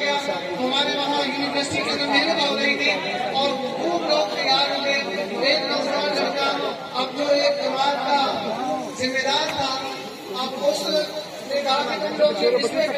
گیا. ہمارے وہاں یونیورسٹی کے اندر محنت ہو رہی تھی اور خوب لوگ تیار ہوئے. ایک نوجوان لڑکا اب جو ایک جماعت کا ذمہ دار تھا، اب اس نے کہا کہ تم لوگ اس میں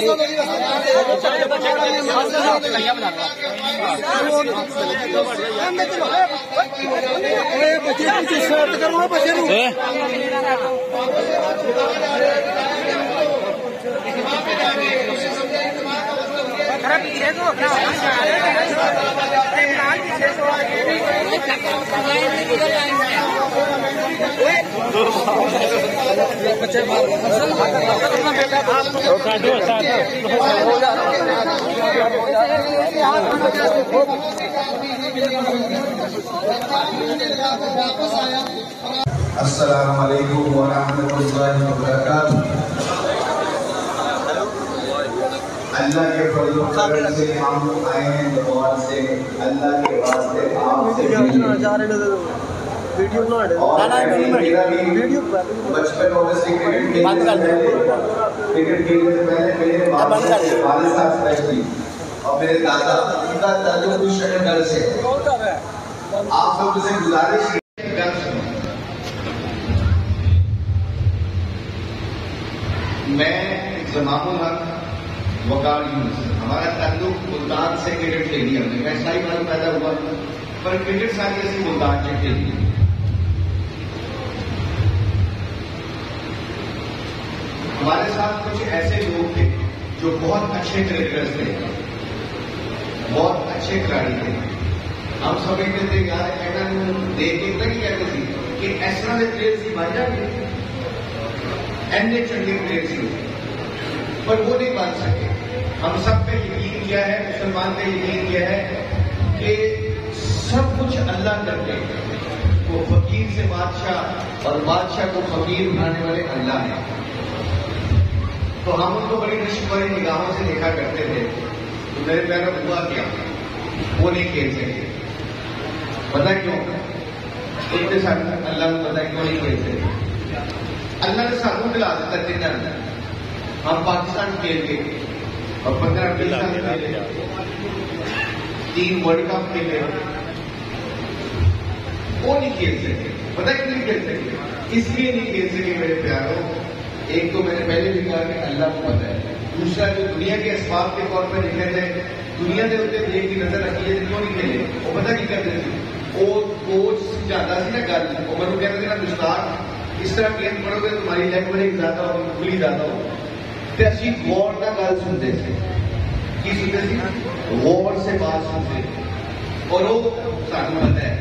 السلام علیکم ورحمۃ اللہ وبرکاتہ. اللہ کے فضل و کرم سے ہم آئے ہیں دعا سے اللہ کے واسطے آپ سے بچپن اوبیسلی کرکٹ کھیلنے سے پہلے میرے والد صاحب سے تھی اور میرے دادا ان کا تعلق بھی شہر گھر سے. آپ سب سے گزارش میں زمام الحق وقار یونس، ہمارا تعلق ملتان سے کرکٹ اسٹیڈیم میں. میں شاہی محل پیدا ہوا پر کرکٹ ساری ایسی ملتان سے کھیلی. ہمارے ساتھ کچھ ایسے لوگ تھے جو بہت اچھے کرکٹرز تھے، بہت اچھے کھلاڑی تھے. ہم سمجھتے تھے یار دیکھ کے تک کہتے تھے کہ اس طرح کے پلیئر کی بن جائیں گے، اینے چنگے پلیئر تھے پر وہ نہیں بن سکے. ہم سب پہ یقین کیا ہے، مسلمان پہ یقین کیا ہے کہ سب کچھ اللہ کرتے ہیں. وہ فقیر سے بادشاہ اور بادشاہ کو فقیر بنانے والے اللہ ہیں. تو ہم ان کو بڑی نشب والی نگاہوں سے دیکھا کرتے تھے. تو میرے پیروں ہوا کیا، وہ نہیں کھیل سکے. پتا کیوں؟ اتنے سال اللہ کو پتا کیوں نہیں کھیل سکے. اللہ نے ساتھوں دلا دیتا جنہیں اندر ہم پاکستان کھیل کے اور 15-20 سال کھیلے، 3 ورلڈ کپ کھیلے، وہ نہیں کھیل سکے. پتا کیوں نہیں کھیل سکے؟ اس لیے نہیں کھیل سکے میرے پیاروں. ایک تو میں نے پہلے بھی کہا کہ اللہ کو پتا ہے. دوسرا جو دنیا کے اسباب کے طور پر لکھے تھے، دنیا کے اتنے ایک کی نظر رکھی ہے کیوں نہیں کھیلے. وہ پتا کی کرتے تھے، وہ کوچ جاتا سی نا گل، وہ مجھے کہتے تھے نا گستاخ اس طرح گیند پڑھو گے تمہاری لیگ بڑی زیادہ ہو، کھلی زیادہ ہو. تو اسی وار کا گل سنتے تھے. کی سنتے تھے؟ وار سے بات سنتے تھے. اور وہ سانو پتا ہے،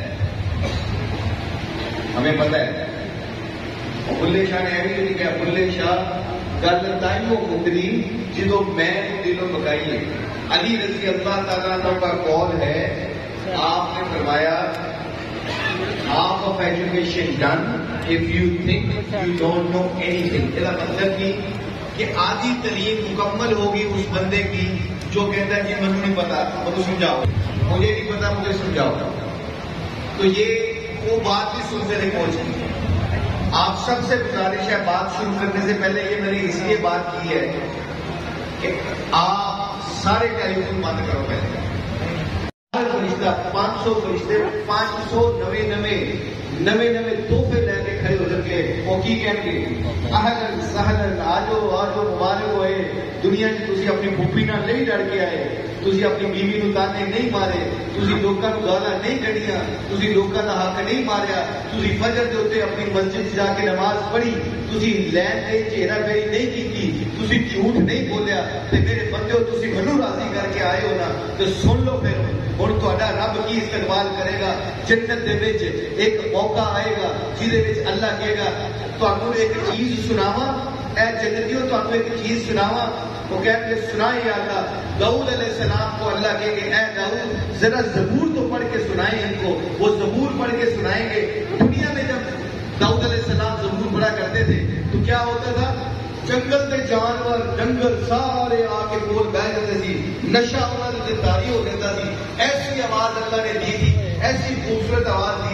ہمیں پتا ہے. بلے شاہ نے ایوی نہیں کہا، بلے شاہ گل تائیوں مکدی جدو میں دلوں بکائی ہے. علی رضی اللہ تعالیٰ عنہ کا قول ہے، آپ نے فرمایا half of education done if you think you don't know anything. اس کا مطلب کہ آدھی تعلیم مکمل ہوگی اس بندے کی جو کہتا ہے کہ مجھے نہیں پتا، مجھے سمجھاؤ، مجھے نہیں پتا مجھے سمجھاؤ. تو یہ وہ بات بھی سنتے رہے پہنچ گئی. آپ سب سے گزارش ہے بات شروع کرنے سے پہلے یہ میں نے اس لیے بات کی ہے کہ آپ سارے ٹیلی فون بند کرو. پہلے ہر فرشتہ 500 فرشتے 500 نوے تحفے لے کے کھڑے ہو سکے. وہ کی کہیں گے اہلن سہلن آجو مبارک ہوئے. دنیا تھی اپنی پھوپھی نال نہیں لڑ کے آئے، تھی اپنی بیوی نو تانے نہیں مارے، تھی لوگوں کو گالاں نہیں کڈیاں، تھی لوگوں کا حق نہیں ماریا، تھی فجر کے اتنے اپنی مسجد جا کے نماز پڑھی، تھی لین دین چہرہ پھیری نہیں کی، تھی جھوٹ نہیں بولیا. تے میرے بندیو تھی منو راضی کر کے آئے ہو نا، تو سن لو پھر ہوں تہاڈا رب کی استقبال کرے گا. جنت دے وچ ایک موقع آئے گا جہدے وچ اللہ کہے گا تانوں ایک چیز سناواں، اے جنتیوں تانوں ایک چیز سناواں. وہ کہتے ہیں سنائے یا اللہ. داؤد علیہ السلام کو اللہ کہے گے اے داؤد ذرا زبور تو پڑھ کے سنائیں ان کو. وہ زبور پڑھ کے سنائیں گے. دنیا میں جب داؤد علیہ السلام زبور پڑھا کرتے تھے تو کیا ہوتا تھا؟ جنگل کے جانور جنگل سارے آ کے کول بیٹھ جاتے تھے، نشہ انہوں نے تاری ہو جاتا تھی. ایسی آواز اللہ نے دی تھی، ایسی خوبصورت آواز دی تھی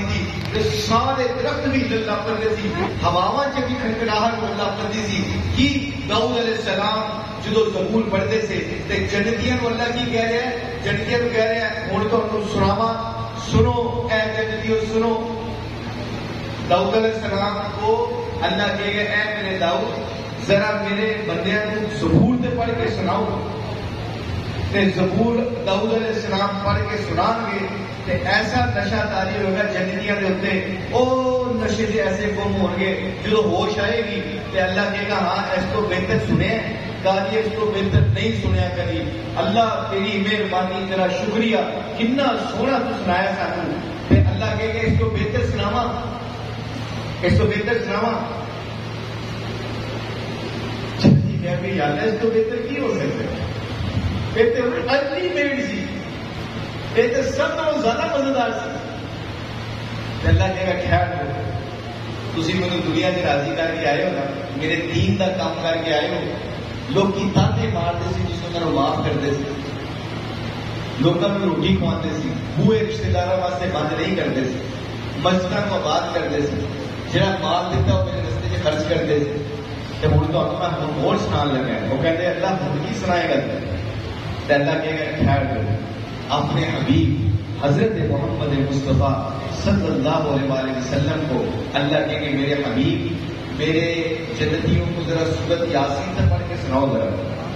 کہ سارے درخت بھی اللہ پڑتے سی، ہواواں چ بھی کھڑکڑاہٹ اللہ پڑتی سی. کہ داؤد علیہ السلام جدو زبور پڑھتے سے تے جنتیاں کو اللہ کی کہہ رہے ہیں، جنتیاں کو کہہ رہے ہیں ہن تانوں سناواں، سنو اے جنتیو سنو. داؤد علیہ السلام کو اللہ کہے گا اے میرے داؤد ذرا میرے بندیاں کو زبور تے پڑھ کے سناؤ. تے زبور داؤد علیہ السلام پڑھ کے سنان گے تے ایسا نشہ تاری ہوگا جنتیاں دے اوتے، او نشے دے ایسے گم ہون گے جدو ہوش آئے گی تے اللہ کہے گا ہاں اس کو بہتر سنے، کہا اس کو بہتر نہیں سنیا کبھی. اللہ تیری مہربانی، تیرا شکریہ، کتنا سونا تو سنایا سانو. تے اللہ کہے گا اس کو بہتر سناواں، اس کو بہتر سناواں. جنتی کہہ گئی یاد ہے اس کو بہتر کی ہو سکتا ہے، بہتر ارلی میڈ سی، بہتر سب تو زیادہ مزیدار سی. اللہ کہے گا خیر ہو، تسی مجھے دنیا سے راضی کر کے آئے ہو نا، میرے دین کا کام کر کے آئے ہو. لوگ کی تانے مارتے سی، جس کو معاف کرتے سی، لوگوں کو روٹی کھواتے سی، بوئے رشتے داروں واسطے بند نہیں کرتے سی، مسجدوں کو آباد کرتے سی، جہاں مال دیتا وہ میرے رستے سے خرچ کرتے سی. تو ہوں تو میں اور سنا لگا ہے، وہ کہتے ہیں اللہ ہم کی سنائے گا. تو اللہ کہے گا ٹھہر کر اپنے حبیب حضرت محمد مصطفیٰ صلی اللہ علیہ وسلم کو اللہ کہے کہ میرے حبیب میرے جنتیوں کو ذرا سورت یاسین سے پڑھ کے سناؤ ذرا.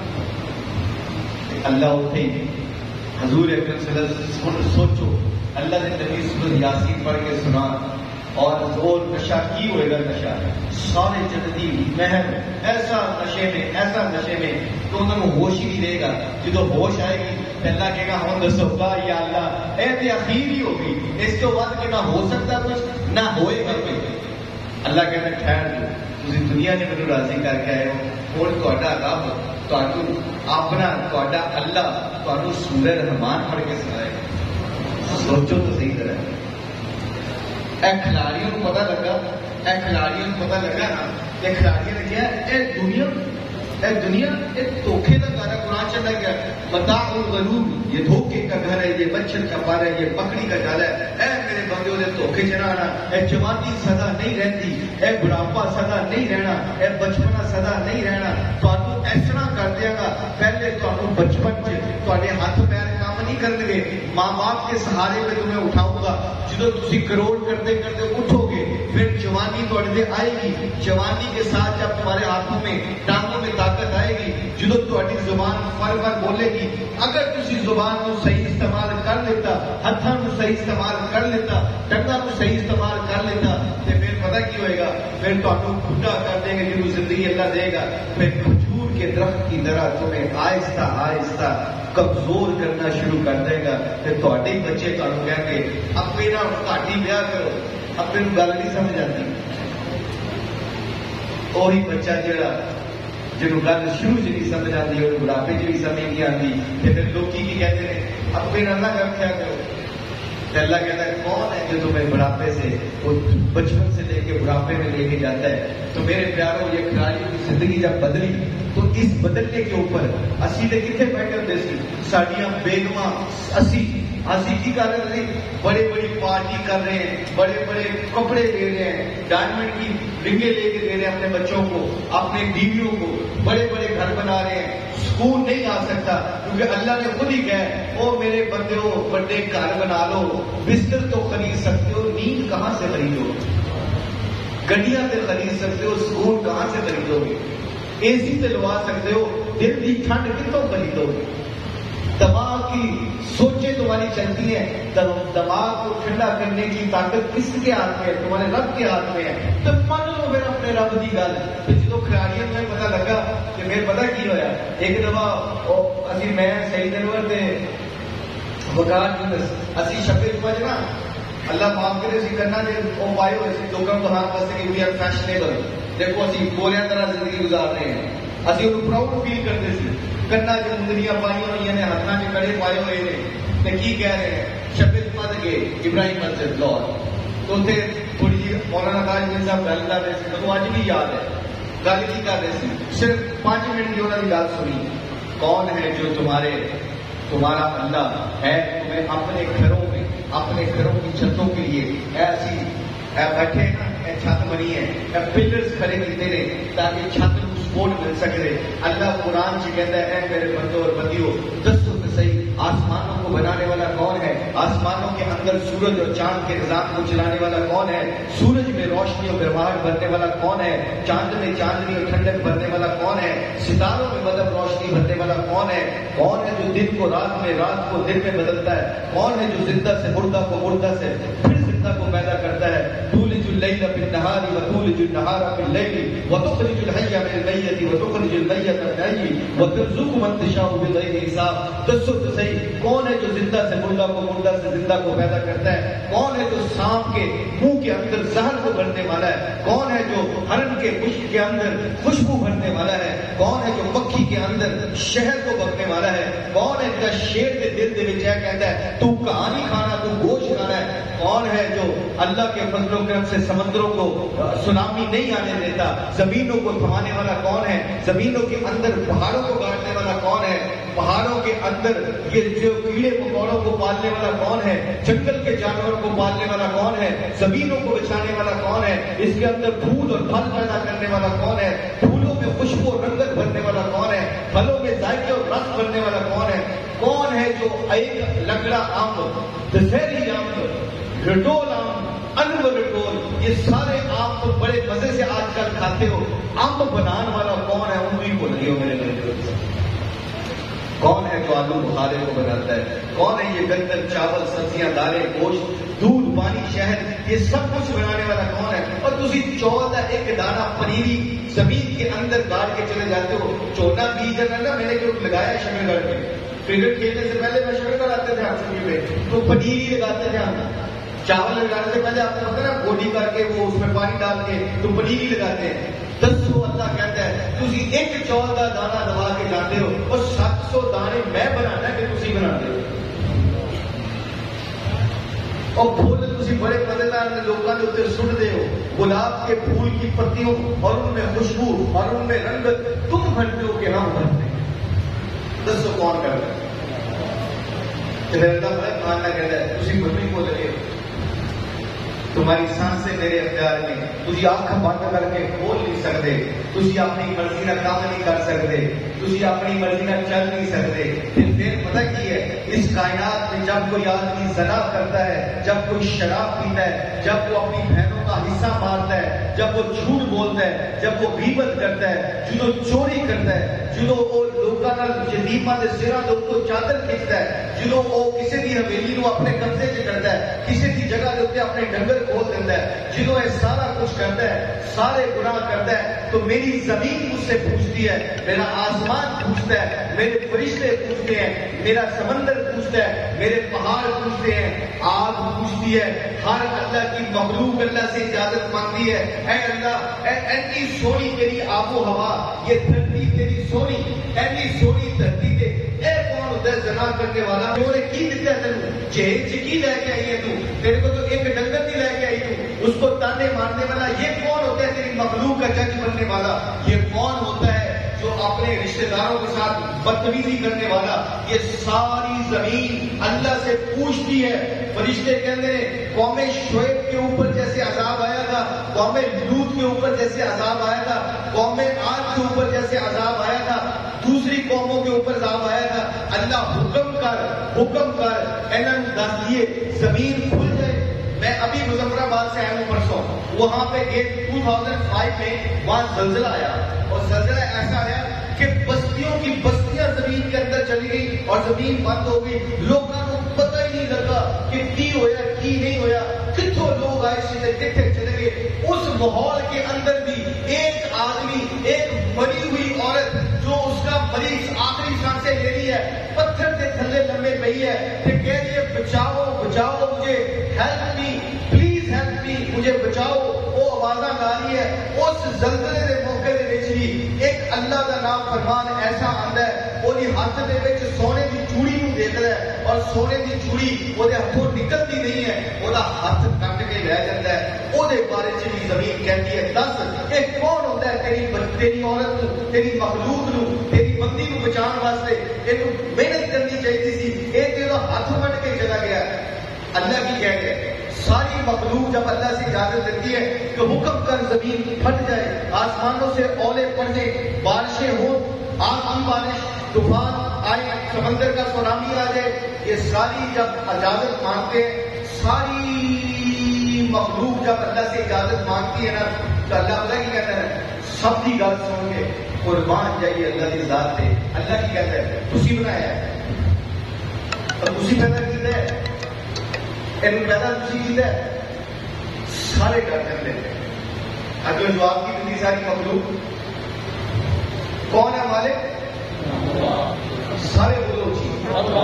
اللہ اٹھے حضور اکرم صلی اللہ علیہ وسلم سوچو اللہ نے نبی سورت یاسین پڑھ کے سنا اور نشہ کی ہوئے گا. نشہ سارے جنتی محب ایسا نشے میں تو انہوں نے ہوش ہی نہیں رہے گا. جدو ہوش آئے گی اللہ کہے گا ہم دسو گا یا اللہ اے تے اخیر ہی ہوگی، اس کے بعد کہ نہ ہو سکتا کچھ نہ ہوئے گا کوئی. اللہ کہنا ٹھہر دو، تسی دنیا نے مجھے راضی کر کے آئے ہو، اور تہاڈا رب تہانوں اپنا تہاڈا اللہ تہانوں سورہ رحمان پڑھ کے سنائے گا. سوچو تو صحیح طرح. اے کھلاڑیوں کو پتہ لگا نا کہ کھلاڑیوں نے کیا اے دنیا ایک دھوکے کا گھر ہے. قرآن چلا گیا متاع الغرور، یہ دھوکے کا گھر ہے، یہ مچھر کا پر ہے، یہ بکری کا جال ہے. اے میرے بندیوں نے دھوکے چ نہ آنا. اے جوانی سدا نہیں رہتی، اے بڑھاپا سدا نہیں رہنا، اے بچپنا سدا نہیں رہنا. تھانوں اس طرح کر دیا گا پہلے تھانوں بچپن چ تھوڑے ہاتھ پیر کام نہیں کریں گے، ماں باپ کے سہارے میں تمہیں اٹھاؤں گا. جدو تسی کروڑ کرتے کرتے اٹھو گے پھر جوانی تھوڑے آئے گی. جوانی کے ساتھ جب تمہارے ہاتھوں میں ٹانگوں میں طاقت آئے گی، جدو تھوڑی زبان فر فر بولے گی، اگر تسی زبان کو صحیح استعمال کر لیتا، ہاتھوں کو صحیح استعمال کر لیتا، ٹنگاں کو صحیح استعمال کر لیتا، تو پھر پتہ کی ہوئے گا پھر تمہیں بڈھا کر دیں گے جنہوں زندگی اللہ دے گا. پھر کھجور کے درخت کی طرح تمہیں آہستہ کمزور کرنا شروع کر دے گا. پھر تھوڑے بچے تمہیں کہیں گے اپنے نہ گھاٹی بیاہ کرو، اپنے گل نہیں سمجھ آتی. وہی بچہ جڑا جنہوں گل شروع سے نہیں سمجھ آتی اور بڑھاپے چ بھی سمجھ نہیں آتی، پھر لوگ کی کہتے ہیں اپنے نہ رکھا کرو. اللہ کہتا ہے کون ہے جو تمہیں بڑھاپے سے وہ بچپن سے لے کے بڑھاپے میں لے کے جاتا ہے. تو میرے پیاروں یہ کھلاڑیوں کی زندگی جب بدلی تو اس بدلنے کے اوپر اسی نے کتنے بیٹھے ہوتے سی ساڈیاں بیگماں اسی کی کر رہے ہیں، بڑی پارٹی کر رہے ہیں، بڑے کپڑے لے رہے ہیں، ڈائمنڈ کی رنگیں لے کے دے رہے ہیں اپنے بچوں کو، اپنے بیویوں کو، بڑے گھر بنا رہے ہیں. سکون نہیں آ سکتا کیونکہ اللہ نے خود ہی کہا او میرے بندے ہو بڑے گھر بنا لو، بستر تو خرید سکتے ہو، نیند کہاں سے خریدو گے؟ گڈیاں سے خرید سکتے ہو، سکون کہاں سے خریدو گے؟ اے سی سے لوا سکتے ہو، دل کی ٹھنڈ کتوں خریدو گے؟ دماغ کی سوچیں تمہاری چلتی ہیں، دماغ کو ٹھنڈا کرنے کی طاقت کس کے ہاتھ میں ہے؟ تمہارے رب کے ہاتھ میں ہے. تو مان لو پھر اپنے رب کی گل. جدو کھلاڑیوں میں پتا لگا کہ میرے پتا کی ہوا ایک دفعہ میں سعید انور سے وقار اسی شبے نا اللہ معاف کرے سی کرنا جی وہ پائے ہوئے سی لوگوں کو ہاتھ واسطے کہ وی آر فیشنیبل. دیکھو اسی بولیاں طرح زندگی گزار رہے ہیں، اسی انہوں پراؤڈ فیل کرتے سی. کرنا جو مندریاں پائی ہوئی ہیں ہاتھوں کے کڑے پائے ہوئے ہیں، کی کہہ رہے ہیں شبے مت گئے ابراہیم مسجد لاہور تو اتنے تھوڑی جی مولانا تاج محل صاحب گل کر رہے تھے، مجھے اج بھی یاد ہے گل کی کر رہے تھے. صرف 5 منٹ کی انہوں نے گل سنی، کون ہے جو تمہارا اللہ ہے تمہیں اپنے گھروں میں اپنے گھروں کی چھتوں کے لیے ایسی بیٹھے نا چھت بنی ہے, پلرز کھڑے کیتے نے تاکہ چھت کو سپورٹ مل سکے. اللہ قرآن سے کہتا ہے اے میرے بندوں اور بندیوں دسو تو صحیح آسمانوں کو بنانے والا کون ہے؟ آسمانوں کے اندر سورج اور چاند کے نظام کو چلانے والا کون ہے؟ سورج میں روشنی اور گرماہٹ بھرنے والا کون ہے؟ چاند میں چاندنی اور ٹھنڈک بھرنے والا کون ہے؟ ستاروں میں مطلب روشنی بھرنے والا کون ہے؟ کون ہے جو دن کو رات میں, رات کو دن میں بدلتا ہے؟ کون ہے جو زندہ سے مردہ کو, مردہ سے پھر زندہ کو پیدا کرتا ہے؟ تولج اللیل فی النہار وتولج النہار فی اللیل وتخرج الحی من المیت وتخرج المیت من الحی وترزق من تشاء بغیر حساب. دسو تو صحیح کون ہے جو زندہ سے مردہ کو, مردہ سے زندہ کو پیدا کرتا ہے؟ کون ہے جو سانپ کے منہ کے اندر زہر کو بھرنے والا ہے؟ کون ہے جو ہرن کے مشک کے اندر خوشبو بھرنے والا ہے؟ کون ہے جو مکھی کے اندر شہد کو بھرنے والا ہے؟ کون ہے جو شیر کے دل دے وچ کہتا ہے تو کہانی کھانا, تو گوشت کھانا ہے؟ کون ہے جو اللہ کے فضل و کرم سے سمندروں کو سونامی نہیں آنے دیتا؟ زمینوں کو تھمانے والا کون ہے؟ زمینوں کے اندر پہاڑوں کو کاٹنے والا کون ہے؟ پہاڑوں کے اندر یہ جو کیڑے مکوڑوں کو پالنے والا کون ہے؟ جنگل کے جانوروں کو پالنے والا کون ہے؟ زمینوں کو بچانے والا کون ہے؟ اس کے اندر پھول اور پھل پیدا کرنے والا کون ہے؟ پھولوں میں خوشبو اور رنگت بھرنے والا کون ہے؟ پھلوں میں ذائقے اور رس بھرنے والا کون ہے؟ کون ہے جو ایک لنگڑا آم, دسہری آم, رٹول آم, انور رٹول, یہ سارے آم تو بڑے مزے سے آج کل کھاتے ہو, آم بنانے والا کون ہے؟ انہیں بول رہی ہو میرے گھر. کون ہے جو آلو بخارے کو بناتا ہے؟ کون ہے یہ گندم, چاول, سبزیاں, دالیں, گوشت, دودھ, پانی, شہد, یہ سب کچھ بنانے والا کون ہے؟ اور تسی 14 ایک دانہ پنیری زمین کے اندر گاڑ کے چلے جاتے ہو. 14 بیج نا میں نے جو لگایا شکر گڑھ میں, کرکٹ کھیلنے سے پہلے میں شکر گڑھ آتے تھے آپ سبھی میں, تو پنیری لگاتے تھے ہم. چاول لگانے سے پہلے آپ کو پتا نا گوڈی کر کے وہ اس میں پانی ڈال کے تو پنیری لگاتے ہیں. 10 اللہ کہتا ہے تسی ایک 14 دانہ دبا کے جاتے ہو اور 700 دانے میں بنانا ہے کہ تسی بناتے ہو. اور پھول تسی بڑے مزیدار لوگوں کے اتنے سٹتے ہو, گلاب کے پھول کی پتیوں اور ان میں خوشبو اور ان میں رنگت تم بھرتے ہو کہ ہم بھرتے ہیں. دسو کون کر رہا ہے؟ اللہ بڑا ماننا کہتا ہے تسی بھرنے کو لگے, تمہاری سانسیں میرے اختیار میں, تجھے آنکھ بند کر کے کھول نہیں سکتے, تجھے اپنی مرضی نہ کام نہیں کر سکتے, تجھے اپنی مرضی نہ چل نہیں سکتے. پھر پتہ کی ہے اس کائنات میں جب کوئی آدمی زنا کرتا ہے, جب کوئی شراب پیتا ہے, جب وہ اپنی بہنوں کا حصہ مارتا ہے, جب وہ جھوٹ بولتا ہے, جب وہ غیبت کرتا ہے, جدو چوری کرتا ہے, جدو وہ لوگوں کا یتیماں دے سراں دے اوپر چادر کھچتا ہے, جدو وہ کسی دی حویلی نو اپنے قبضے چ کرتا ہے, کسی دی جگہ دے اوپر اپنے ڈنگر کھول دیتا ہے, جدو یہ سارا کچھ کرتا ہے, سارے گناہ کرتا ہے, تو میری زمین مجھ سے پوچھتی ہے, میرا آسمان پوچھتا ہے, میرے فرشتے پوچھتے ہیں, میرا سمندر پوچھتا ہے, میرے پہاڑ پوچھتے ہیں, آگ پوچھتی ہے, ہر اللہ کی مخلوق اللہ سے اجازت مانگتی ہے, اے اللہ ایسی سونی تیری آب و ہوا, یہ دھرتی تیری سونی, ایسی سونی دھرتی تے اے کون ہوتا ہے زنا کرنے والا؟ انہوں نے کی دیتا ہے تینوں جیل چ کی لے کے آئی ہے تو, تیرے کو تو ایک ڈنگر نہیں لے کے آئی تو, اس کو تانے مارنے والا یہ کون ہوتا ہے؟ تیری مخلوق کا جج بننے والا یہ کون ہوتا ہے؟ جو اپنے رشتہ داروں کے ساتھ بدتمیزی کرنے والا. یہ ساری زمین اللہ سے پوچھتی ہے. فرشتے کہتے ہیں قوم شعیب کے اوپر جیسے عذاب آیا تھا, قوم لوط کے اوپر جیسے عذاب آیا تھا, قوم عاد کے اوپر جیسے عذاب آیا تھا, دوسری قوموں کے اوپر عذاب آیا تھا, اللہ حکم کر انہوں نے دس دیے زمین کھل جائے. میں ابھی مظفر آباد سے آیا ہوں پرسوں, وہاں پہ 2005 میں وہاں زلزلہ آیا, اور زلزلہ ایسا آیا کہ بستیوں کی بستیاں زمین کے اندر چلی گئی اور زمین بند ہو گئی. لوگوں کو پتہ ہی نہیں لگا کہ کی ہویا کی نہیں ہویا, کتوں لوگ آئے سے کتنے چلے گئے. اس ماحول کے اندر بھی ایک آدمی, ایک مری ہوئی عورت جو اس کا مریض آخری سانسیں لے رہی ہے, پتھر کے تھلے لمبے پئی ہے, کہ کہہ رہی ہے بچاؤ بچاؤ مجھے, help me please help me, مجھے بچاؤ. وہ آوازاں گا رہی ہے. اس زلزلے کے موقع دے وچ بھی ایک اللہ کا نام فرمان ایسا آندا ہے, وہ ہاتھ دے وچ سونے دی چوڑی نو دیکھدا ہے, اور سونے دی چوڑی وہ ہاتھوں نکلتی نہیں ہے, وہ ہاتھ کٹ کے لے جاتا ہے. وہ بارے چ بھی زمین کہتی ہے دس یہ کون ہوتا ہے تیری عورت نو, تیری مخلوق نو, تیری بندی نو بچان واسطے یہ محنت کرنی چاہیے سی, یہ تیرا ہاتھ کٹ کے چلا گیا. اللہ کی کہہ گئے ساری مخلوق جب اللہ سے اجازت دیتی ہے کہ حکم کر زمین پھٹ جائے، آسمانوں سے اولے پڑنے، بارشیں ہوں، آگ کی بارش، طوفان آئے، سمندر کا سونامی آ جائے، یہ ساری جب اجازت مانگتے ہیں، ساری مخلوق جب اللہ سے اجازت مانگتی ہے نا، تو اللہ کی کہتا ہے سب کی گل سن کے قربان جائیے اللہ کی ذات سے. اللہ کی کہتا ہے تسی بنایا ہے اور تسی پیدا کیتا ہے، ان پیدا تسی کیتا ہے، سارے کر کر لیتے ہیں. اگر جواب کی اتنی ساری مخلوق، کون ہے مالک؟ سارے بولو جی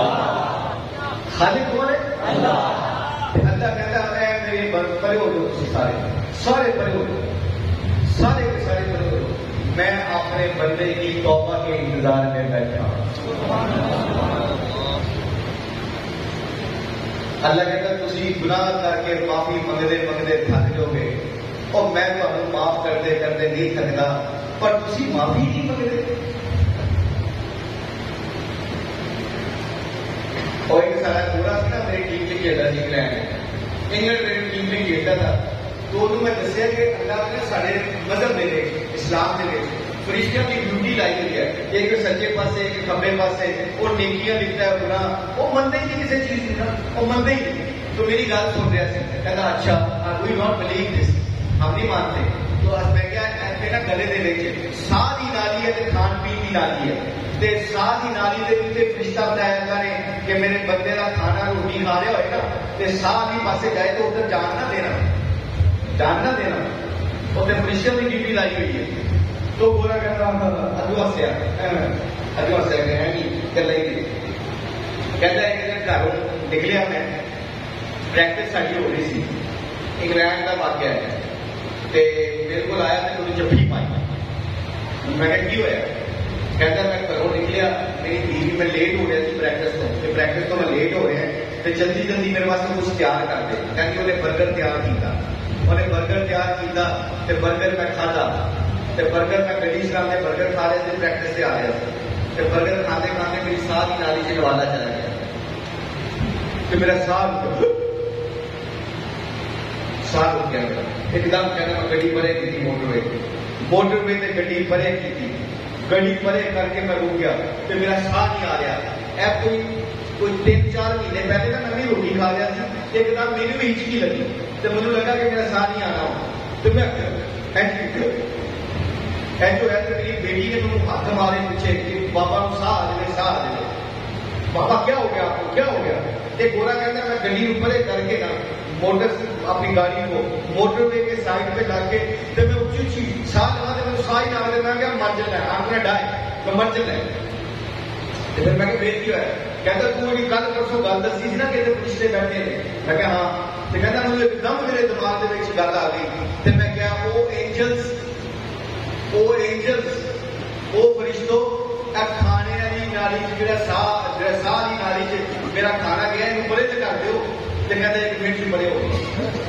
خالق کون ہے؟ اللہ کہتا ہے میرے پرے ہو جو تسی سارے پرے ہو جو، سارے کے سارے پرے ہو جو، میں اپنے بندے کی توبہ کے انتظار میں بیٹھا ہوں. اللہ کہتا ہے تسی گناہ کر کے معافی منگتے منگتے تھک جاؤ گے، اور میں تمہیں معاف کرتے کرتے نہیں تھکتا، پر تسی معافی نہیں منگتے. اور ایک سارا پورا سی نا میری ٹیم میں کھیلتا سی انگلینڈ، انگلینڈ میری ٹیم میں کھیلتا تھا، تو انہوں میں دسیا کہ اللہ نے سارے مذہب دے دے اسلام دے فرشتوں کی ڈیوٹی لائی ہوئی ہے، ایک سچے پاسے ایک کھبے پاسے، اور نیکیاں لکھتا ہے گناہ، وہ منتے ہی نہیں کسی چیز کی، وہ منتے ہی نہیں. تو میری گل سن رہا سی، کہتا اچھا وی ناٹ بلیو دس، ہم نہیں مانتے. تو میں کیا نا گلے دے وچ ساہ دی نالی ہے تے کھان پین دی نالی ہے، تے ساہ دی نالی دے وچ فرشتہ بتایا اللہ نے کہ میرے بندے کا کھانا روٹی کھا رہا ہوئے نا، تے ساہ دی پاسے جائے تو ادھر جان نہ دینا، جان نہ دینا، ادھر فرشتوں کی ڈیوٹی لائی ہوئی ہے. تو پورا کہتا ادو ہسیا کہ ہے نہیں گلا ہی کہتا ہے کہ گھروں نکلیا میں، پریکٹس ساری ہو رہی سی، انگلینڈ کا واقعہ ہے، میرے کو آیا تو تھوڑی جفی پائی. میں کہا کی ہوا؟ کہتا میں گھروں نکلیا، میری بیوی میں لیٹ ہو رہا سی پریکٹس تو میں لیٹ ہو رہا ہے، تو جلدی جلدی میرے واسطے کچھ تیار کر دے، کہتے انہیں برگر تیار کیا، انہیں برگر تیار کیا، تو برگر میں کھادا، تو برگر میں گڈی چلا کے برگر کھا رہے تھے، پریکٹس سے آ رہا تھا، تو برگر کھاتے کھاتے میری ساہ کی نالی سے نوالا چلا گیا، تو میرا ساہ رک گیا. ایک دم کہنا میں گڈی پرے کی تھی، موٹر وے سے گڈی پرے کی تھی، گڈی پرے کر کے میں رک گیا، تو میرا ساہ نہیں آ رہا. اب کوئی 3-4 مہینے پہلے نا میں روٹی کھا رہا تھا، ایک دم میری بھی ہچکی لگی، تو مجھے لگا کہ میرا ساہ نہیں آنا ہوں، تو میں ایسے ہے تو میری بیٹی نے مجھے ہاتھ مارے پیچھے کہ بابا کو ساہ آ جائے، ساہ آ جائے. بابا کیا ہو گیا آپ کو، کیا ہو گیا؟ ایک گورا کہتا ہے میں گڈی اوپر کر کے نا موٹر اپنی گاڑی کو موٹر وے کے سائڈ پہ لا کے تو میں اچھی اچھی ساہ لگا دے، مجھے ساہ ہی نہ دے، میں کیا مر جانا ہے، آپ نے ڈائے میں مر جانا ہے. پھر میں کہ ویٹ کیا ہے؟ کہتا تو میری کل پرسوں گل دسی تھی نا کہ فرشتے بیٹھے ہیں. میں کہ ہاں. تو کہتا مجھے ایک دم میرے دماغ کے گل آ گئی، تو میں کیا وہ اینجلس وہ فرشتوں کھانے والی نالی جا ساہ کی نالی چ میرا کھانا گیا یہ پرے سے کر دو، تو کہتا 1 منٹ سے پرے ہو گئے،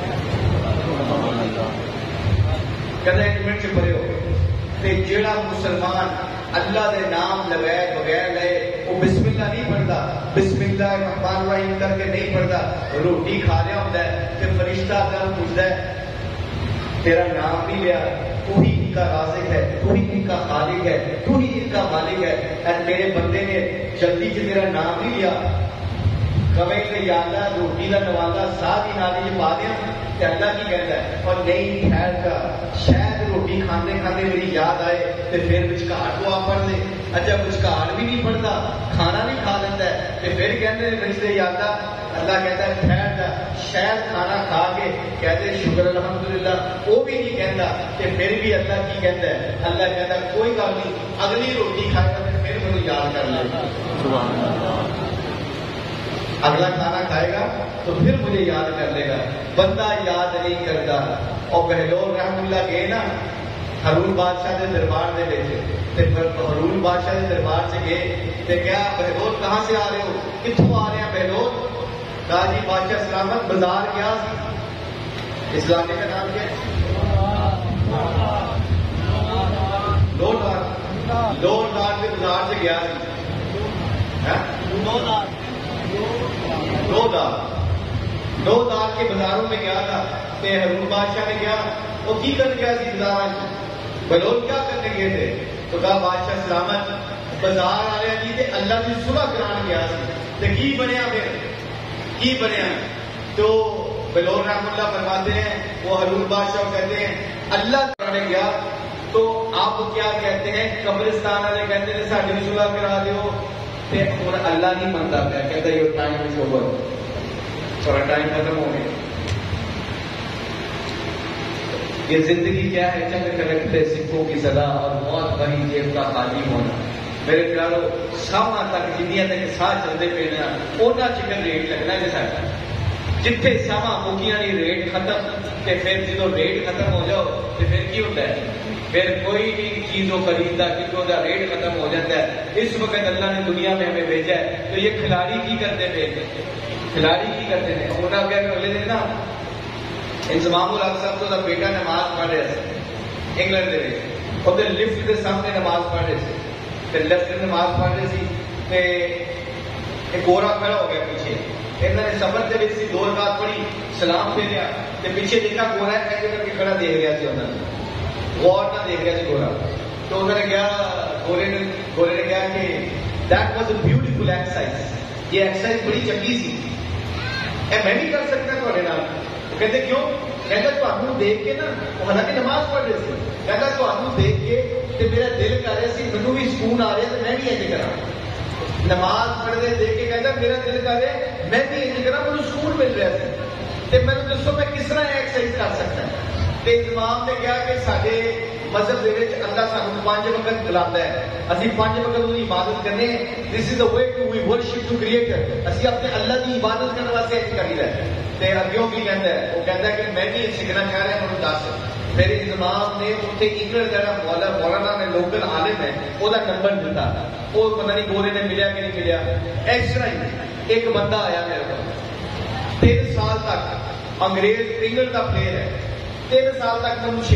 کہتا 1 منٹ سے پرے ہو گئے. جیڑا مسلمان اللہ دے نام لگائے بغیر لے وہ بسم اللہ نہیں پڑھتا، بسم اللہ الرحمن الرحیم کر کے نہیں پڑھتا، روٹی کھا رہا ہوتا ہے تو فرشتہ اگر پوچھتا ہے تیرا نام نہیں لیا، تو ہی ان کا رازق ہے، تو ہی ان کا خالق ہے، تو ہی ان کا مالک ہے، اور میرے بندے نے جلدی سے تیرا نام نہیں لیا، کبھی کہ یا اللہ روٹی کا نوالا ساہ کی نالی پا دیا، کہ اللہ کی کہتا ہے اور نہیں ٹھہر کا شاید روٹی کھانے کھانے میری یاد آئے تو پھر وچکار دعا پڑھ لے. اچھا وچکار بھی نہیں پڑھتا، کھانا بھی کھا لیتا ہے، تو پھر کہتے ہیں فرشتے یا اللہ کہتا ہے ٹھہر جا، شاید کھانا کھا کے کہتے ہیں شکر الحمدللہ، وہ بھی نہیں کہتا، کہ پھر بھی اللہ کی کہتا ہے، اللہ کہتا ہے کوئی گل نہیں، اگلی روٹی کھائے گا تو پھر مجھے یاد کر لے، اگلا کھانا کھائے گا تو پھر مجھے یاد کر لے گا. بندہ یاد نہیں کرتا. اور بہلول رحم اللہ گئے نا ہارون بادشاہ کے دربار دے بیٹھے، ہارون بادشاہ کے دربار سے گئے کہ کیا بہلول کہاں سے آ رہے ہو، کتوں آ رہے ہیں بہلول؟ کہا جی بادشاہ سلامت بازار گیا، اس علاقے کا نام کیا ہے؟ لوڈ کے بازار سے گیا، دو دار کے کے بازاروں میں گیا تھا کہ ہارون بادشاہ نے کیا وہ کی کر گیا سی بازار بلول کیا کرنے گئے تھے تو کہا بادشاہ سلامت بازار والے جی تے اللہ کی صلح کران گیا سی تے کی بنیا پھر کی بنیا تو بلول رحم اللہ فرماتے ہیں وہ ہارون بادشاہ کہتے ہیں اللہ کرنے گیا تو آپ کیا کہتے ہیں قبرستان والے کہتے ہیں ساڈی بھی صلح کرا دیو تے اور اللہ نہیں منتا پیا کہتا یہ ٹائم از اوور تھوڑا ٹائم ختم ہو گیا یہ زندگی کیا ہے چند کرکتے سکھوں کی صدا اور موت بھری جیب کا خالی ہونا میرے پیارو ساواں تک جنیاں تک ساتھ چلتے پے نا اونا چکن ریٹ لگنا ہے ساڈا جتھے ساواں مکیاں نہیں ریٹ ختم تے پھر جدو ریٹ ختم ہو جاؤ تے پھر کی ہوتا ہے پھر کوئی بھی چیزوں خریدتا کتوں کا ریٹ ختم ہو جاتا ہے اس وقت اللہ نے دنیا میں ہمیں بھیجا ہے تو یہ کھلاڑی کی کرتے تھے کھلاڑی کی کرتے تھے انہوں نے اگلے دن نا انضمام الحق صاحب تو بیٹا نماز پڑھ رہے تھے انگلینڈ کے ادھر لفٹ کے سامنے نماز پڑھ رہے تھے لفٹ نماز پڑھ رہے تھی ایک گورا کھڑا ہو گیا پیچھے انہوں نے سفر کے لیے 2 رکعت پڑھی سلام پھیریا پیچھے دیکھا گورا ہے کر کے کھڑا دیکھ رہا سی انہوں نے غور نہ دیکھ رہا سی گورا تو انہوں نے کہا گورے نے کہا کہ that was a beautiful exercise یہ ایکسرسائز بڑی چنگی سی میں بھی کر سکتا تھوڑے نال کہتے کیوں کہتا تمہیں دیکھ کے نا حالانکہ نماز پڑھ رہے تھے کہتا تمہیں دیکھ کے تے میرا دل کر رہا سی مینوں بھی سکون آ رہا تو میں بھی ایسے کرا نماز پڑھتے دیکھ کے کہتا میرا دل کر رہا میں بھی ایسے کرا مجھے سکون مل رہا تھا تے مینوں دسو میں کس طرح ایکسرسائز کر سکتا تے امام نے کہا کہ سارے مذہب دے وچ اللہ سانوں 5 وقت بلاتا ہے اسی 5 وقت دی عبادت کرنے this is the way to we worship to creator اسی اپنے اللہ دی عبادت کرنے واسطے ایسے کریدا ہے تے اگیوں کی کہندا ہے وہ کہندا ہے کہ میں بھی سیکھنا چاہ رہا ہوں مجھے دس پھر انضمام نے اتنے انگلینڈ کا مولانا نے لوکل عالم ہے وہ نمبر دیتا وہ پتہ نہیں گورے نے ملیا کہ نہیں ملیا اس طرح ہی ایک بندہ آیا میرے پاس 3 سال تک انگریز انگلینڈ کا پلیئر ہے 3 سال تک میں مجھے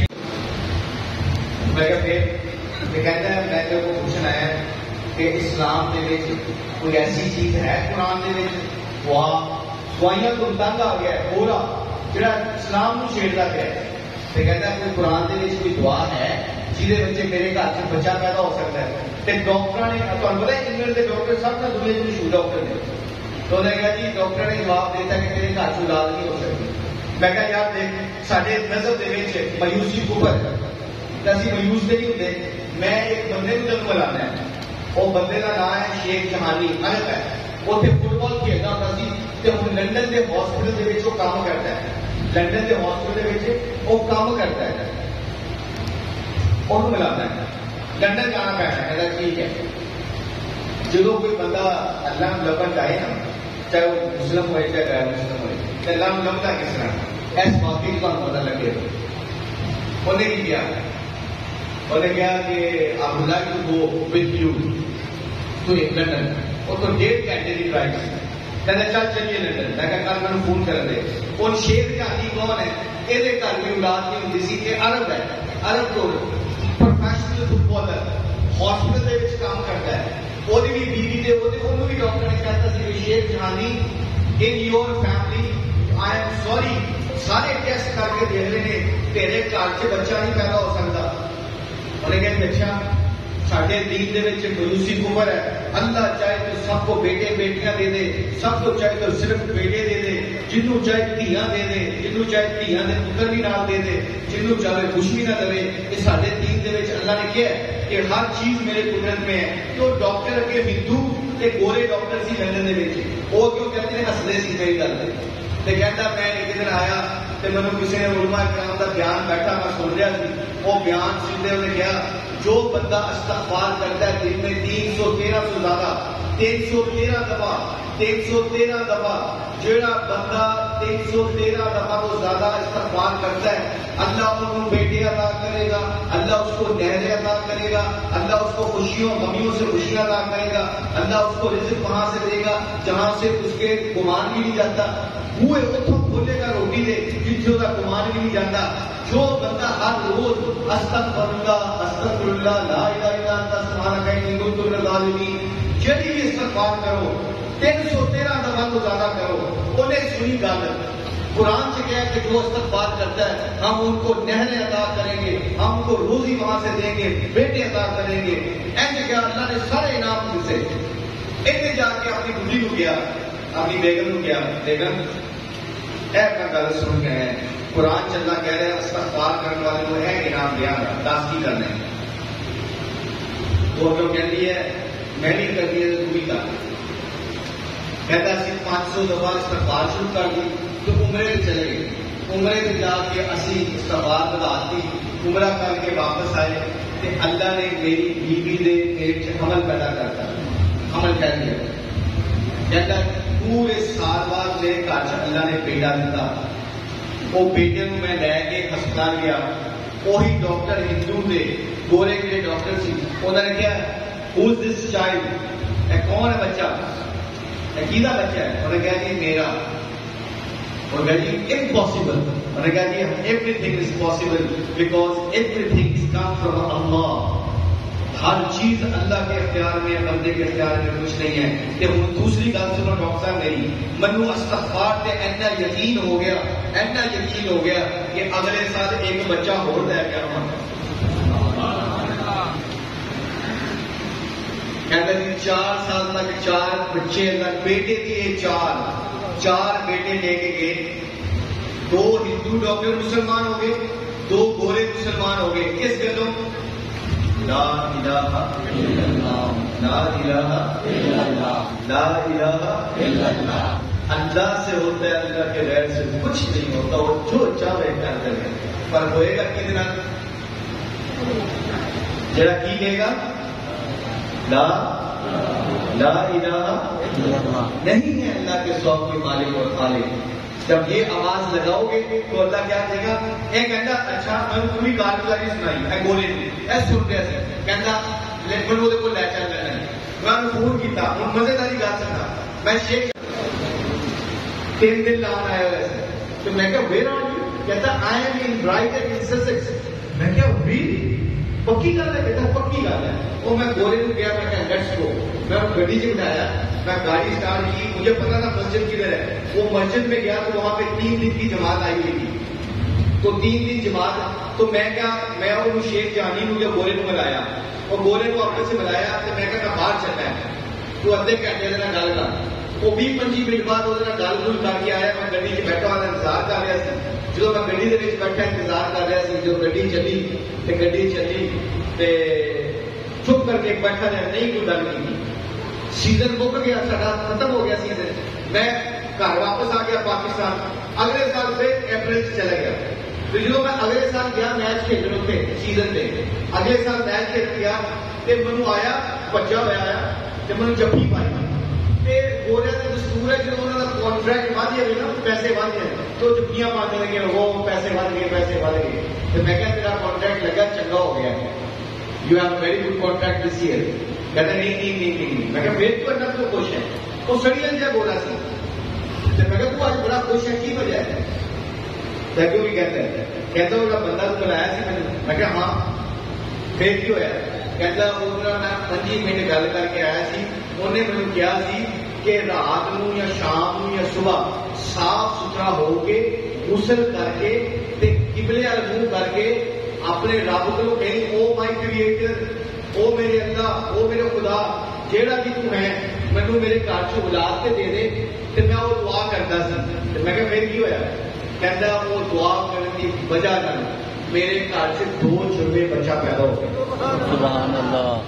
میں کہتا ہے میں کو پوچھنا ہے کہ اسلام دے کوئی ایسی چیز ہے قرآن دے وہاں دعائیاں تو تنگ آ گیا ہے پورا جڑا اسلام کو چھیڑتا پیا ہے تو کہتا ہے کوئی قرآن دے کوئی دعا ہے جہاں بچے میرے گھر سے بچہ پیدا ہو سکتا ہے ڈاکٹر نے تمہیں پتا انگلینڈ کے ڈاکٹر سب سے دنیا کے مشہور ڈاکٹر نے تو انہوں نے کہا جی ڈاکٹر نے جواب دیتا کہ میرے گھر سے اولاد نہیں ہو سکتی میں کہا یار دیکھ سارے مذہب کے مایوسی اوپر اسی مایوس نہیں ہوتے میں ایک بندے کو جنم لانا ہے وہ بندے کا نام ہے شیخ جہانی عرب ہے وہ فٹ بال کھیلتا ہوتا سی ہوں لنڈن کے ہاسپٹل کے کام کرتا ہے لنڈن کے ہاسپٹل وہ کام کرتا ہے انہوں ملانا ہے لنڈن جانا پیسہ کہتا ٹھیک ہے جب کوئی بندہ اللہ لبن چاہے نا چاہے وہ مسلم ہوئے چاہے غیر مسلم ہوئے تو اللہ لبتا کس طرح اس واقعی کو پتا لگے انہیں کی کیا انہوں نے کہا کہ آپ اللہ کی وہ ود یو تو لنڈن وہ تو 1.5 گھنٹے کی فلائٹ سی کہتے چل چلیے لنڈن میں کہا کل میں فون کر دے اور شیخ جہانی کون ہے یہ گھر بھی اولاد نہیں ہوتی سی کہ عرب ہے عرب تو پروفیشنل فٹ بالر ہاسپٹل کے کام کرتا ہے وہ بھی بیوی دے وہ بھی ڈاکٹر نے کہتا سی کہ شیخ جہانی in your family I am sorry سارے ٹیسٹ کر کے دیکھ رہے ہیں تیرے گھر سے بچہ نہیں پیدا ہو سکتا انہیں کہتے اچھا سارے دین دے وچ مایوسی کفر ہے اللہ چاہے تو سب کو بیٹے بیٹیاں دے دے سب کو چاہے تو صرف بیٹے دے دے جنوں چاہے دھیاں دے دے جنوں چاہے دھیاں دے پتر بھی نال دے دے جنوں چاہے کچھ بھی نہ دے یہ سارے دین دے وچ اللہ نے کیا ہے کہ ہر چیز میرے قدرت میں ہے تو ڈاکٹر اگے ہندو تے گورے ڈاکٹر سی لندن دے وچ وہ کیوں کہتے ہیں ہسدے سی میری گل تے کہتا میں ایک دن آیا تے مینوں کسی نے علماء کرام دا بیان بیٹھا میں سن رہا سی وہ بیان سنتے انہیں کہا جو بندہ استغفار کرتا ہے دن میں 313 سے زیادہ 313 دفعہ جڑا بندہ 313 دفعہ تو زیادہ استغفار کرتا ہے اللہ انہوں بیٹے عطا کرے گا اللہ اس کو نہریں عطا کرے گا اللہ اس کو خوشیوں غمیوں سے خوشیاں عطا کرے گا اللہ اس کو رزق وہاں سے دے گا جہاں سے اس کے گمان بھی نہیں جاتا منہ اتوں کھولے گا روٹی دے جتنے کا گمان بھی نہیں جاتا جو بندہ ہر روز استغفر اللہ لا الہ الا انت سبحانک انی کنت من الظالمین جڑی بھی استغفار کرو 313 دفعہ تو زیادہ کرو انہیں سنی گل قرآن سے کیا ہے کہ جو استغفار کرتا ہے ہم ان کو نہریں عطا کریں گے، ہم ان کو روزی وہاں سے دیں گے، بیٹے عطا کریں گے. ایسے کیا اللہ نے سارے انعام دیتے. اتنے جا کے اپنی بڈھی کو گیا، اپنی بیگم کو گیا، بیگم اے اپنا گل سن کے ہیں قرآن چلنا کہہ رہے ہیں استغفار کرنے والے کو ہے انعام دیا دس کی کرنا ہے. وہ جو کہتی ہے میں نہیں کرتی ہے تو بھی کر. کہتا ہے 500 دفعہ استغفار شروع کر دی تو عمرے سے چلے گئے. عمرے سے جا کے اسی استغفار بداتی عمرہ کر کے واپس آئے کہ اللہ نے میری بیوی دے پیٹ سے حمل پیدا کرتا حمل کر دیا. کہتا پورے سال بعد میرے گھر سے اللہ نے بیٹا دیتا. وہ بیٹے کو میں لے کے ہسپتال گیا. وہی ڈاکٹر ہندو تھے گورے کے ڈاکٹر سی. انہوں نے کیا who's this child؟ کون ہے بچہ؟ کیدا بچہ ہے؟ انہوں نے کہا جی میرا. اور کہا جی امپاسبل. انہوں نے کہا جی everything is possible because everything is come from Allah. ہر چیز اللہ کے اختیار میں، بندے کے اختیار میں کچھ نہیں ہے. کہ دوسری گل سنو ڈاکٹر صاحب میری، منو استغفار سے ایسا یقین ہو گیا، ایسا یقین ہو گیا کہ اگلے سال ایک بچہ ہو لے کے آؤں. کہتا جی 4 سال تک 4 بچے تک بیٹے دیے، 4 بیٹے لے کے گئے. 2 ہندو ڈاکٹر مسلمان ہو گئے، 2 گورے مسلمان ہو گئے. کس گلوں؟ لا الہ الا اللہ، لا الہ الا اللہ، لا الہ الا اللہ. اللہ سے ہوتا ہے، اللہ کے غیر سے کچھ نہیں ہوتا. وہ جو چاہے کرتے ہیں. پر ہوئے گا کتنا؟ جڑا کی کہے گا لا الہ نہیں ہے اللہ کے سواب کے مالک اور خالق. جب یہ آواز لگاؤ گے تو اللہ کیا کہے گا؟ ایک کہتا اچھا میں نے پوری کارگزاری سنائی ہے گولے نے ایسے سن کے ایسے کہتا لیکن وہ کو لے چل رہا ہے. میں نے فون کیا مزیداری گا سکتا میں شیخ 3 دن لاؤن آیا ویسے تو میں کہا ویئر آر یو؟ کہتا I am in Brighton in Sussex. میں کہا ریلی پکی گل ہے؟ کہتا پکی گل ہے. وہ میں گورے کو گیا، میں کہا لیٹس گو. میں گاڑی سے بٹھایا، میں گاڑی اسٹارٹ کی. مجھے پتا تھا مسجد کدھر ہے. وہ مسجد میں گیا تو وہاں پہ 3 دن کی جماعت آئی ہوئی تھی. تو 3 دن جماعت تو میں کیا میں وہ شیخ جانی مجھے گورے کو ملایا اور گورے کو اپنے سے ملایا تو میں کہا باہر چلنا ہے تو ادھے گھنٹے سے گل کر. وہ 20-25 منٹ بعد وہ گل گل کر کے آیا. میں گاڑی چ بیٹھا ہوا انتظار کر رہا سی. جب میں گاڑی کے بیٹھا انتظار کر رہا سی، جب گاڑی چلی تو گاڑی چلی تے چپ کر کے بیٹھا رہا، نہیں کوئی گل کی. سیزن مک گیا، سارا ختم ہو گیا سیزن. میں گھر واپس آ گیا پاکستان. اگلے سال پھر اپریل سے چلا گیا. تو جب میں اگلے سال گیا میچ کھیلنے اتنے سیزن سے، اگلے سال میچ کھیل گیا تو منو آیا بچہ ہوا آیا تو میں جفی پائی. گوریا کا دستور ہے جب انہوں نے کانٹریکٹ ود جائے نا پیسے ود جائے تو جفیاں پاتے رہے گے، وہ پیسے ود گئے پیسے ود گئے. تو میں کہا تیرا کانٹریکٹ لگا چنگا ہو گیا، you have very good contract this year. کہتے نہیں. میں کہا پھر تو اللہ تو خوش ہے. وہ سڑی جا بولا سی. میں کہا تو آج بڑا خوش ہے، کی وجہ ہے؟ کیوں بھی کہتا ہے؟ کہتا وہ بندہ تو بلایا سی میں کہا ہاں. پھر کی ہوا؟ کہتا انہوں نے 25 منٹ گل کر کے آیا سی. انہیں مجھے کیا سی کہ رات نو یا شام نو یا صبح صاف ستھرا ہو کے غسل کر کے قبلے وال منہ کر کے اپنے رب کو کہیں او مائی کریٹر، او میرے اللہ، او میرے خدا جیڑا بھی تو ہے مینوں میرے گھر چ اولاد کے دے دے. تو میں وہ دعا کرتا سی. میں کہا پھر کی ہوا؟ کہتا وہ دعا کرنے کی وجہ نہ میرے گھر سے 2 جرمے بچہ پیدا ہو گیا. سبحان اللہ.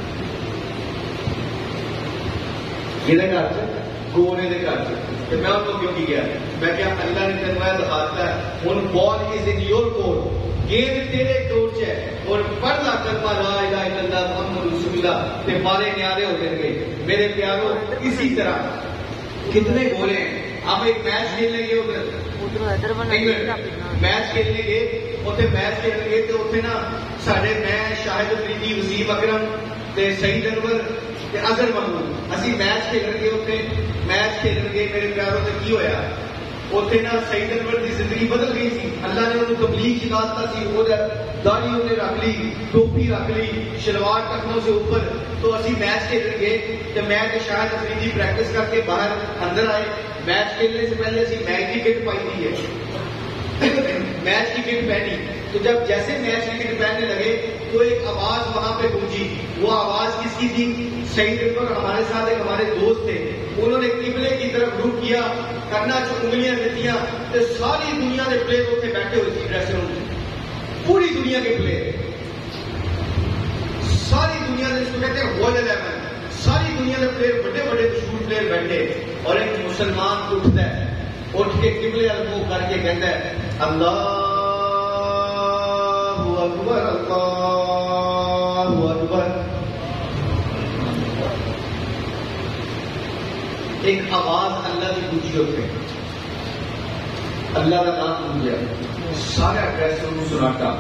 میرے گھر سے گورے کے گھر سے. میں ان کو کیوں کی گیا؟ میں کیا اللہ نے تین میں دکھاتا ہے ان بال از ان یور کورٹ، گیند تیرے کورٹ سے ہے اور پڑھ لا کلمہ لا الہ الا اللہ محمد رسول اللہ تے مارے نیارے ہو جائیں گے. میرے پیاروں اسی طرح کتنے گورے ہیں. آپ ایک میچ کھیلنے گے ادھر میچ کھیلنے گے اتنے میچ کھیلنے گے تو اتنے نا سارے میں شاہد افریدی وسیم اکرم تے سعید انور تے اظہر محمود اسی میچ کھیلن گے اتنے میچ کھیلن گے. میرے پیاروں سے کی ہویا اتنے نہ سعید انور کی زندگی بدل گئی سی. اللہ نے انہوں تبلیغ سکھاتا سی, وہ داڑھی انہیں رکھ لی, ٹوپی رکھ لی, شلوار ٹکنوں سے اوپر. تو اسی میچ کھیلنے گئے تو میں شاید افریدی پریکٹس کر کے باہر اندر آئے. میچ کھیلنے سے پہلے اسی میچ کی کٹ پائی دی ہے, میچ کی کٹ پہنی. تو جب جیسے میچ کی کٹ پہننے لگے تو ایک آواز وہاں پہ گونجی. وہ آواز کس کی تھی؟ سعید انور ہمارے ساتھ ایک ہمارے دوست تھے, انہوں نے قبلے کی طرف رخ کیا, کرنا انگلیاں دیتیاں, تو ساری دنیا کے پلیئر اتنے بیٹھے ہوئے تھے ڈریسنگ روم میں, پوری دنیا کے پلیئر, ساری دنیا نے, اس کو کہتے ہیں ورلڈ 11, ساری دنیا کے پلیئر, بڑے بڑے مشہور پلیئر بیٹھے. اور ایک مسلمان اٹھتا ہے, اٹھ کے قبلے منہ کر کے کہتا ہے اللہ اکبر اللہ اکبر. ایک آواز اللہ کی گونجی ہوتے, اللہ کا نام گونجا, سارا ڈریس روم سناٹا,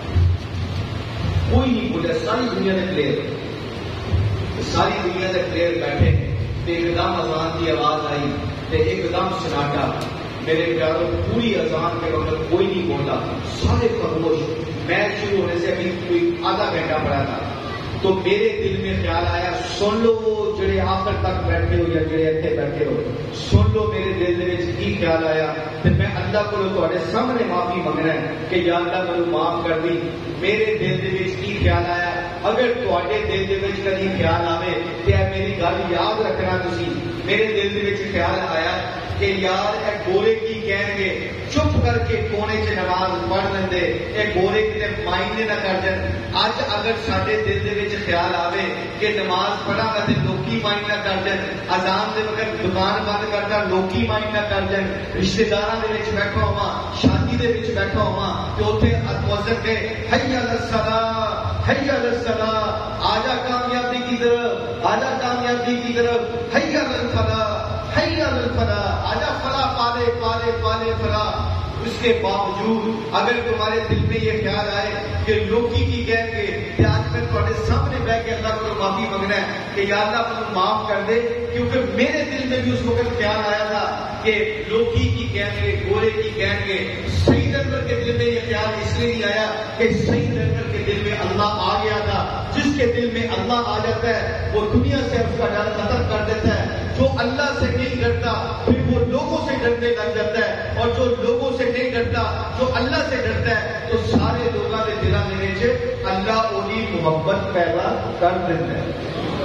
کوئی نہیں بولے. ساری دنیا کے پلیئر, ساری دنیا کے پلیئر بیٹھے, ایک دم اذان کی آواز آئی, ایک دم سناٹا. میرے پیاروں, پوری اذان کے وقت کوئی نہیں بولتا, سارے خاموش. میچ شروع ہونے سے ابھی کوئی آدھا گھنٹہ پڑا تھا. تو میرے دل میں خیال آیا, سن لو وہ جڑے آخر تک بیٹھے ہو یا جڑے اتنے بیٹھے ہو, سن لو میرے دل میں کی خیال آیا. پھر میں اللہ کو تھوڑے سامنے معافی منگنا ہے کہ یا اللہ مجھے معاف کر دی. میرے دل میں کی خیال آیا, اگر تھوڑے دل میں کبھی خیال آئے تو میری گل یاد رکھنا تسی. میرے دل میں خیال آیا کہ یار اے گورے کی کہیں گے, چپ کر کے کونے سے نماز پڑھ لیں, اے گورے کتنے مائنے نہ کر جائیں. اج اگر سارے دل کے خیال آئے کہ نماز پڑھا گا تو لوکی مائن نہ کر جائیں, اذان کے وقت دکان بند کرتا لوکی مائن نہ کر جائیں, رشتے دار بیٹھا ہوا, شادی کے بیٹھا ہوا, تو اتنے مؤذن کے حی علی الصلاۃ حی علی الصلاۃ, آجا کامیابی کی طرف, آجا کامیابی کی طرف, حی علی الفلاح حی علی الفلاح, آجا فلاح پالے پالے پالے فلاح. اس کے باوجود اگر تمہارے دل میں یہ خیال آئے کہ لوکی کی کہہ کے, آج میں تمہارے سامنے بیٹھ کے اللہ کو معافی مانگنا ہے کہ یا اللہ مجھے معاف کر دے, کیونکہ میرے دل میں بھی اس وقت خیال آیا تھا کہ لوکی کی کہیں گے, گورے کی کہیں گے. سعید انور کے دل میں یہ خیال اس لیے نہیں آیا کہ سعید انور کے دل میں اللہ آ گیا تھا. جس کے دل میں اللہ آ جاتا ہے وہ دنیا سے اس کا ڈر ختم کر دیتا ہے. جو اللہ سے نہیں ڈرتا پھر وہ لوگوں سے ڈرنے لگ جاتا ہے, اور جو لوگوں سے نہیں ڈرتا, جو اللہ سے ڈرتا ہے, تو سارے لوگوں کے دلوں میں اللہ وہی محبت پیدا کر دیتا ہے.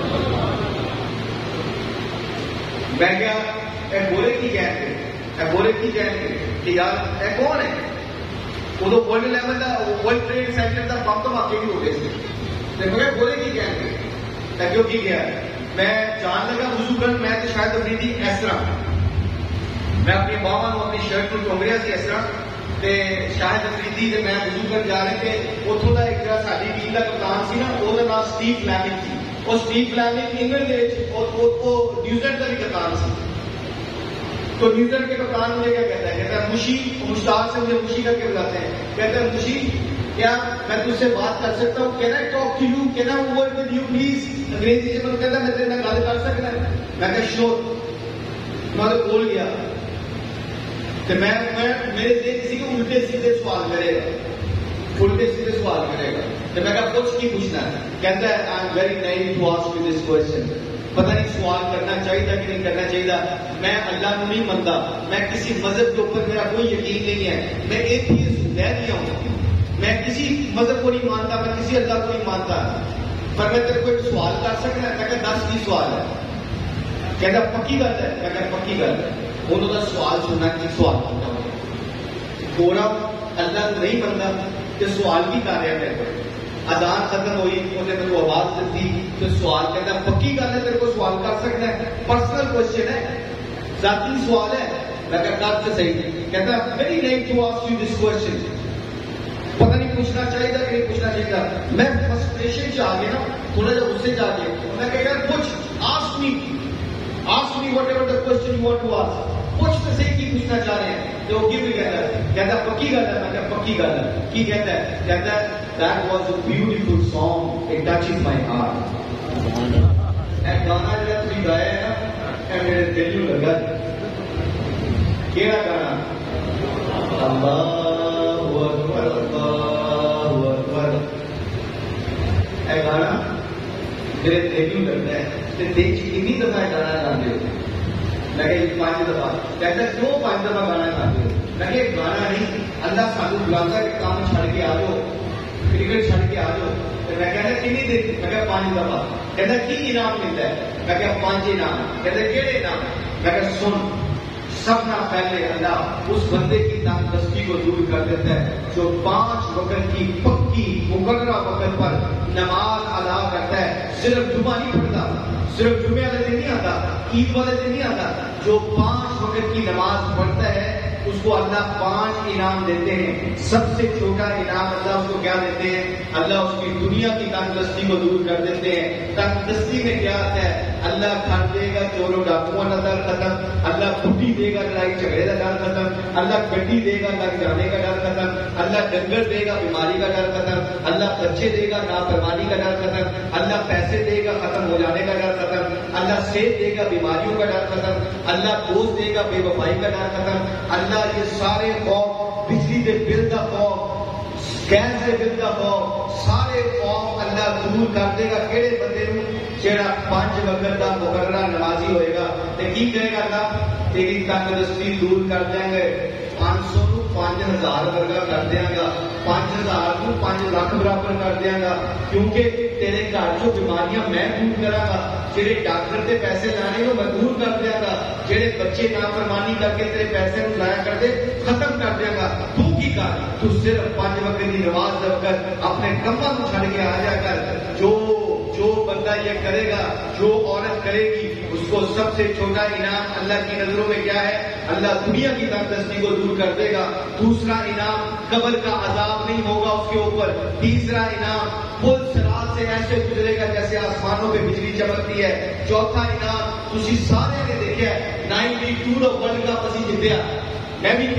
میں کیا اے گورے کی کہیں گے, اے گورے کی کہیں گے کہ یار اے کون ہے؟ وہ تو ورلڈ لیول کا, ورلڈ ٹریڈ سینٹر کا بم دھماکے بھی ہو گئے تھے. میں گورے کی کہیں گے کیوں کی گیا. میں جان لگا وضو کر, میں تو شاید افریدی اس طرح, میں اپنی باواں اپنی شرٹ کو ٹونگ رہا سی اس طرح, تے شاید افریدی تے میں وضو کر جا رہے تھے. اتوں کا ایک ساری ٹیم کا کپتان سی نا, وہ نام سٹیو فلیمنگ سی. اور سٹیو فلیمنگ انگلینڈ نیوزیلینڈ کا بھی کپتان سی. تو نیوزیلینڈ کے کپتان مجھے کیا کہتا ہے, کہتا ہے مشی, مشتاق سے مجھے مشی کر کے بلاتے ہیں, کہتا ہے مشی کیا میں تجھ سے بات کر سکتا ہوں, can I talk to you, can I work with you please. انگریزی سے کہتا ہے میں تیرے ساتھ گل کر سکتا ہے. میں کہا شور. میں تو بول گیا کہ میں میرے سے کسی کو الٹے سیدھے سوال کرے گا, الٹے سیدھے سوال کرے گا. تو میں کہا کچھ کی پوچھنا ہے. کہتا ہے I am very now to ask you this question. پتہ نہیں سوال کرنا چاہیے کہ نہیں کرنا چاہیے. میں اللہ کو نہیں مانتا, میں کسی مذہب کے اوپر میرا کوئی یقین نہیں ہے, میں ایتھیسٹ ہوں, میں کسی مذہب کو نہیں مانتا, میں کسی اللہ کو نہیں مانتا, پر میں تیرے کو ایک سوال کر سکتا ہے. میں کہا 10 کی سوال ہے. کہتا پکی گل ہے. میں کہا پکی گل ہے. انہوں نے سوال سننا کی سوال کرتا ہوں. گورا اللہ کو نہیں مانتا کہ سوال بھی کر رہا ہے. اذان ختم ہوئی, انہوں نے میرے کو آواز دیتی تو سوال کہتا پکی گل ہے, تیرے کو سوال کر سکتا ہے, پرسنل کوشچن ہے, ذاتی سوال ہے. میں کہا کر سے صحیح. کہتا very now to ask you this question. پتہ نہیں پوچھنا چاہیے کہ نہیں پوچھنا چاہیے. میں فرسٹریشن سے آ گیا نا, تھوڑا جا غصے سے آ گیا. میں کہا یار کچھ ask me whatever the question you want to ask. کچھ تو صحیح کی پوچھنا چاہ رہے ہیں. تو وہ بھی کہتا ہے, کہتا پکی گل ہے. میں کہا پکی گل ہے. کی کہتا ہے, کہتا ہے that was a beautiful song, it touches my heart. اے گانا جڑا تسی گایا ہے نا, اے میرے دل نوں لگا کیڑا گانا؟ اللہ اکبر اللہ اکبر. اے گانا میرے دل کرتا ہے کہ دیکھ کتنی دفعہ گانا گاتے ہو؟ میں کہ 5 دفعہ. کہتا ہے کیوں 5 دفعہ گانا گاتے ہو؟ میں کہ گانا نہیں، اللہ سانو بلاتا کہ کام چھڑ کے آ جاؤ، کرکٹ چھڑ کے آ جاؤ. میں کہتا کنی دیر؟ میں کہ 5 دفعہ. کہتا کی انعام ملتا ہے؟ میں کہ 5 انعام. کہتا کہڑے انعام؟ میں کہ سن، سب نہ پہلے اللہ اس بندے کی تندرستی کو دور کر دیتا ہے جو 5 وقت کی پکی مقررہ وقت پر نماز ادا کرتا ہے. صرف جمعہ نہیں پڑھتا، صرف جمعے والے دن نہیں آتا، عید والے دن نہیں آتا. جو 5 وقت کی نماز پڑھتا ہے اس کو اللہ 5 انعام دیتے ہیں. سب سے چھوٹا انعام اللہ اس کو کیا دیتے ہیں؟ اللہ اس کی دنیا کی تندرستی کو دور کر دیتے ہیں. تندرستی میں کیا آتا ہے؟ اللہ گھر دے گا چوروں ڈاکوؤں کا ڈر ختم، اللہ بڈھی دے گا لڑائی جھگڑے کا ڈر ختم، اللہ گڈی دے گا لگ جانے کا ڈر ختم، اللہ ڈنگر دے گا بیماری کا ڈر ختم، اللہ بچے دے گا نافرمانی کا ڈر ختم، اللہ پیسے دے گا ختم ہو جانے کا ڈر ختم، اللہ صحت دے گا بیماریوں کا ڈر ختم، اللہ دوست دے گا بے وفائی کا ڈر ختم. اللہ یہ سارے خوف، بجلی کے بل کا خوف، گیس کے بل کا خوف، سارے خوف اللہ دور کر دے گا. کہڑے بندے نوں؟ جہاں 5 وقت کا مقررہ نمازی ہوئے گا. کی کرے گا اللہ؟ تیری تندرستی دور کر دیں گے. 500 کو 5000 ورگا کر دیا گا، 5000 کو 5 لاکھ برابر کر دیا گا. کیونکہ تیرے گھر جو بیماریاں میں دور کرا گا، جہے ڈاکٹر کے پیسے لانے کو میں دور کر دیا گا، جہے بچے نافرمانی کر کے تیرے پیسے لایا کرتے ختم کر دیا گا. تو کی کر؟ تو صرف 5 وقت کی نماز جب کر اپنے کماں کو چھڑ کے آ جا کر. جو بندہ یہ کرے گا، جو عورت کرے گی، اس کو سب سے چھوٹا انعام اللہ کی نظروں میں کیا ہے؟ اللہ دنیا کی تندرستی کو دور کر دے گا. دوسرا انعام قبر کا عذاب نہیں ہوگا اس کے اوپر. تیسرا انعام پل صراط سے ایسے گزرے گا جیسے آسمانوں پہ بجلی چمکتی ہے. چوتھا انعام تسی سارے نے دیکھا ہے 92 ورلڈ کپ اسی جتیا. میں بھی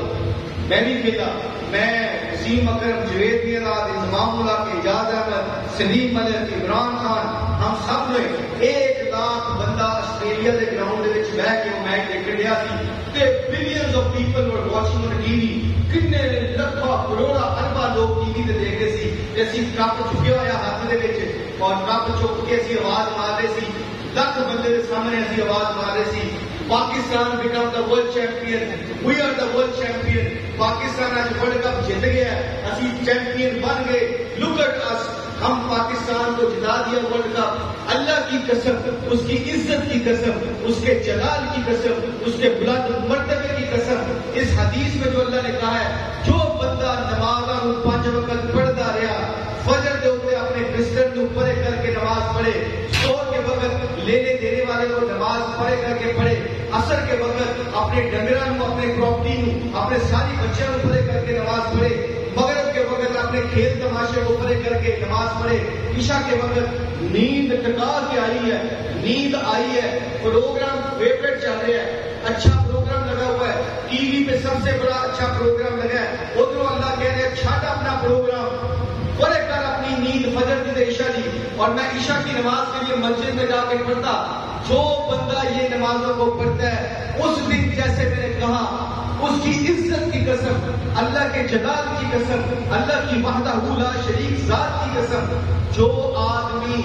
کھیلا میں وسیم اکرم، جوید میراد، انضمام اللہ کے اجاز احمد، سلیم ملک، عمران خان، ہم سب نے 1 لاکھ بندہ آسٹریلیا کے گراؤنڈ کے بہ کے وہ میچ دیکھ رہا سی. Billions of people were watching on T V. کنے لکھاں کروڑا ارباں لوگ ٹی وی تے دیکھ رہے سی. اسی کپ چکیا ہوا ہاتھ دے وچ اور کپ چک کے اسی آواز مار رہے سی. لکھ بندے کے سامنے اسی آواز مار رہے سی. Pakistan became the world champion, we are the world champion. Pakistan آج ورلڈ کپ جیت گیا ہے، اسی چیمپئن بن گئے. لک ایٹ اس، ہم پاکستان کو جتا دیا ورلڈ کپ. اللہ کی قسم، اس کی عزت کی قسم، اس کے جلال کی قسم، اس کے بلند مرتبے کی قسم. اس حدیث میں جو اللہ نے کہا ہے، جو بندہ نمازاں 5 وقت پڑھتا رہا، فجر کے اوپر اپنے بستر کو پرے کر کے نماز پڑھے، سحر کے وقت لینے دینے والے کو نماز پڑھے کر کے پڑھے، عصر کے وقت اپنے ڈنگراں کو، اپنے پراپرٹی کو، اپنے ساری بچیاں کو پڑھے کر کے نماز پڑھے، مغرب کے وقت اپنے کھیل تماشے کو پڑھے کر کے نماز پڑھے، عشاء کے وقت نیند ٹکا کے آئی ہے، نیند آئی ہے، پروگرام فیوریٹ چل رہا ہے، اچھا پروگرام لگا ہوا ہے، ٹی وی پہ سب سے بڑا اچھا پروگرام لگا ہے، ادھر اللہ کہہ رہے چھٹ اپنا پروگرام، پڑھے کر اپنی نیند فجر کی عشاء دی. اور میں عشاء کی نماز کے لیے مسجد میں جا کے پڑھتا. جو بندہ یہ نمازوں کو پڑھتا ہے، اس دن جیسے میں نے کہا، اس کی عزت کی قسم، اللہ کے جلال کی قسم، اللہ کی وحدہ لا شریک ذات کی قسم، جو آدمی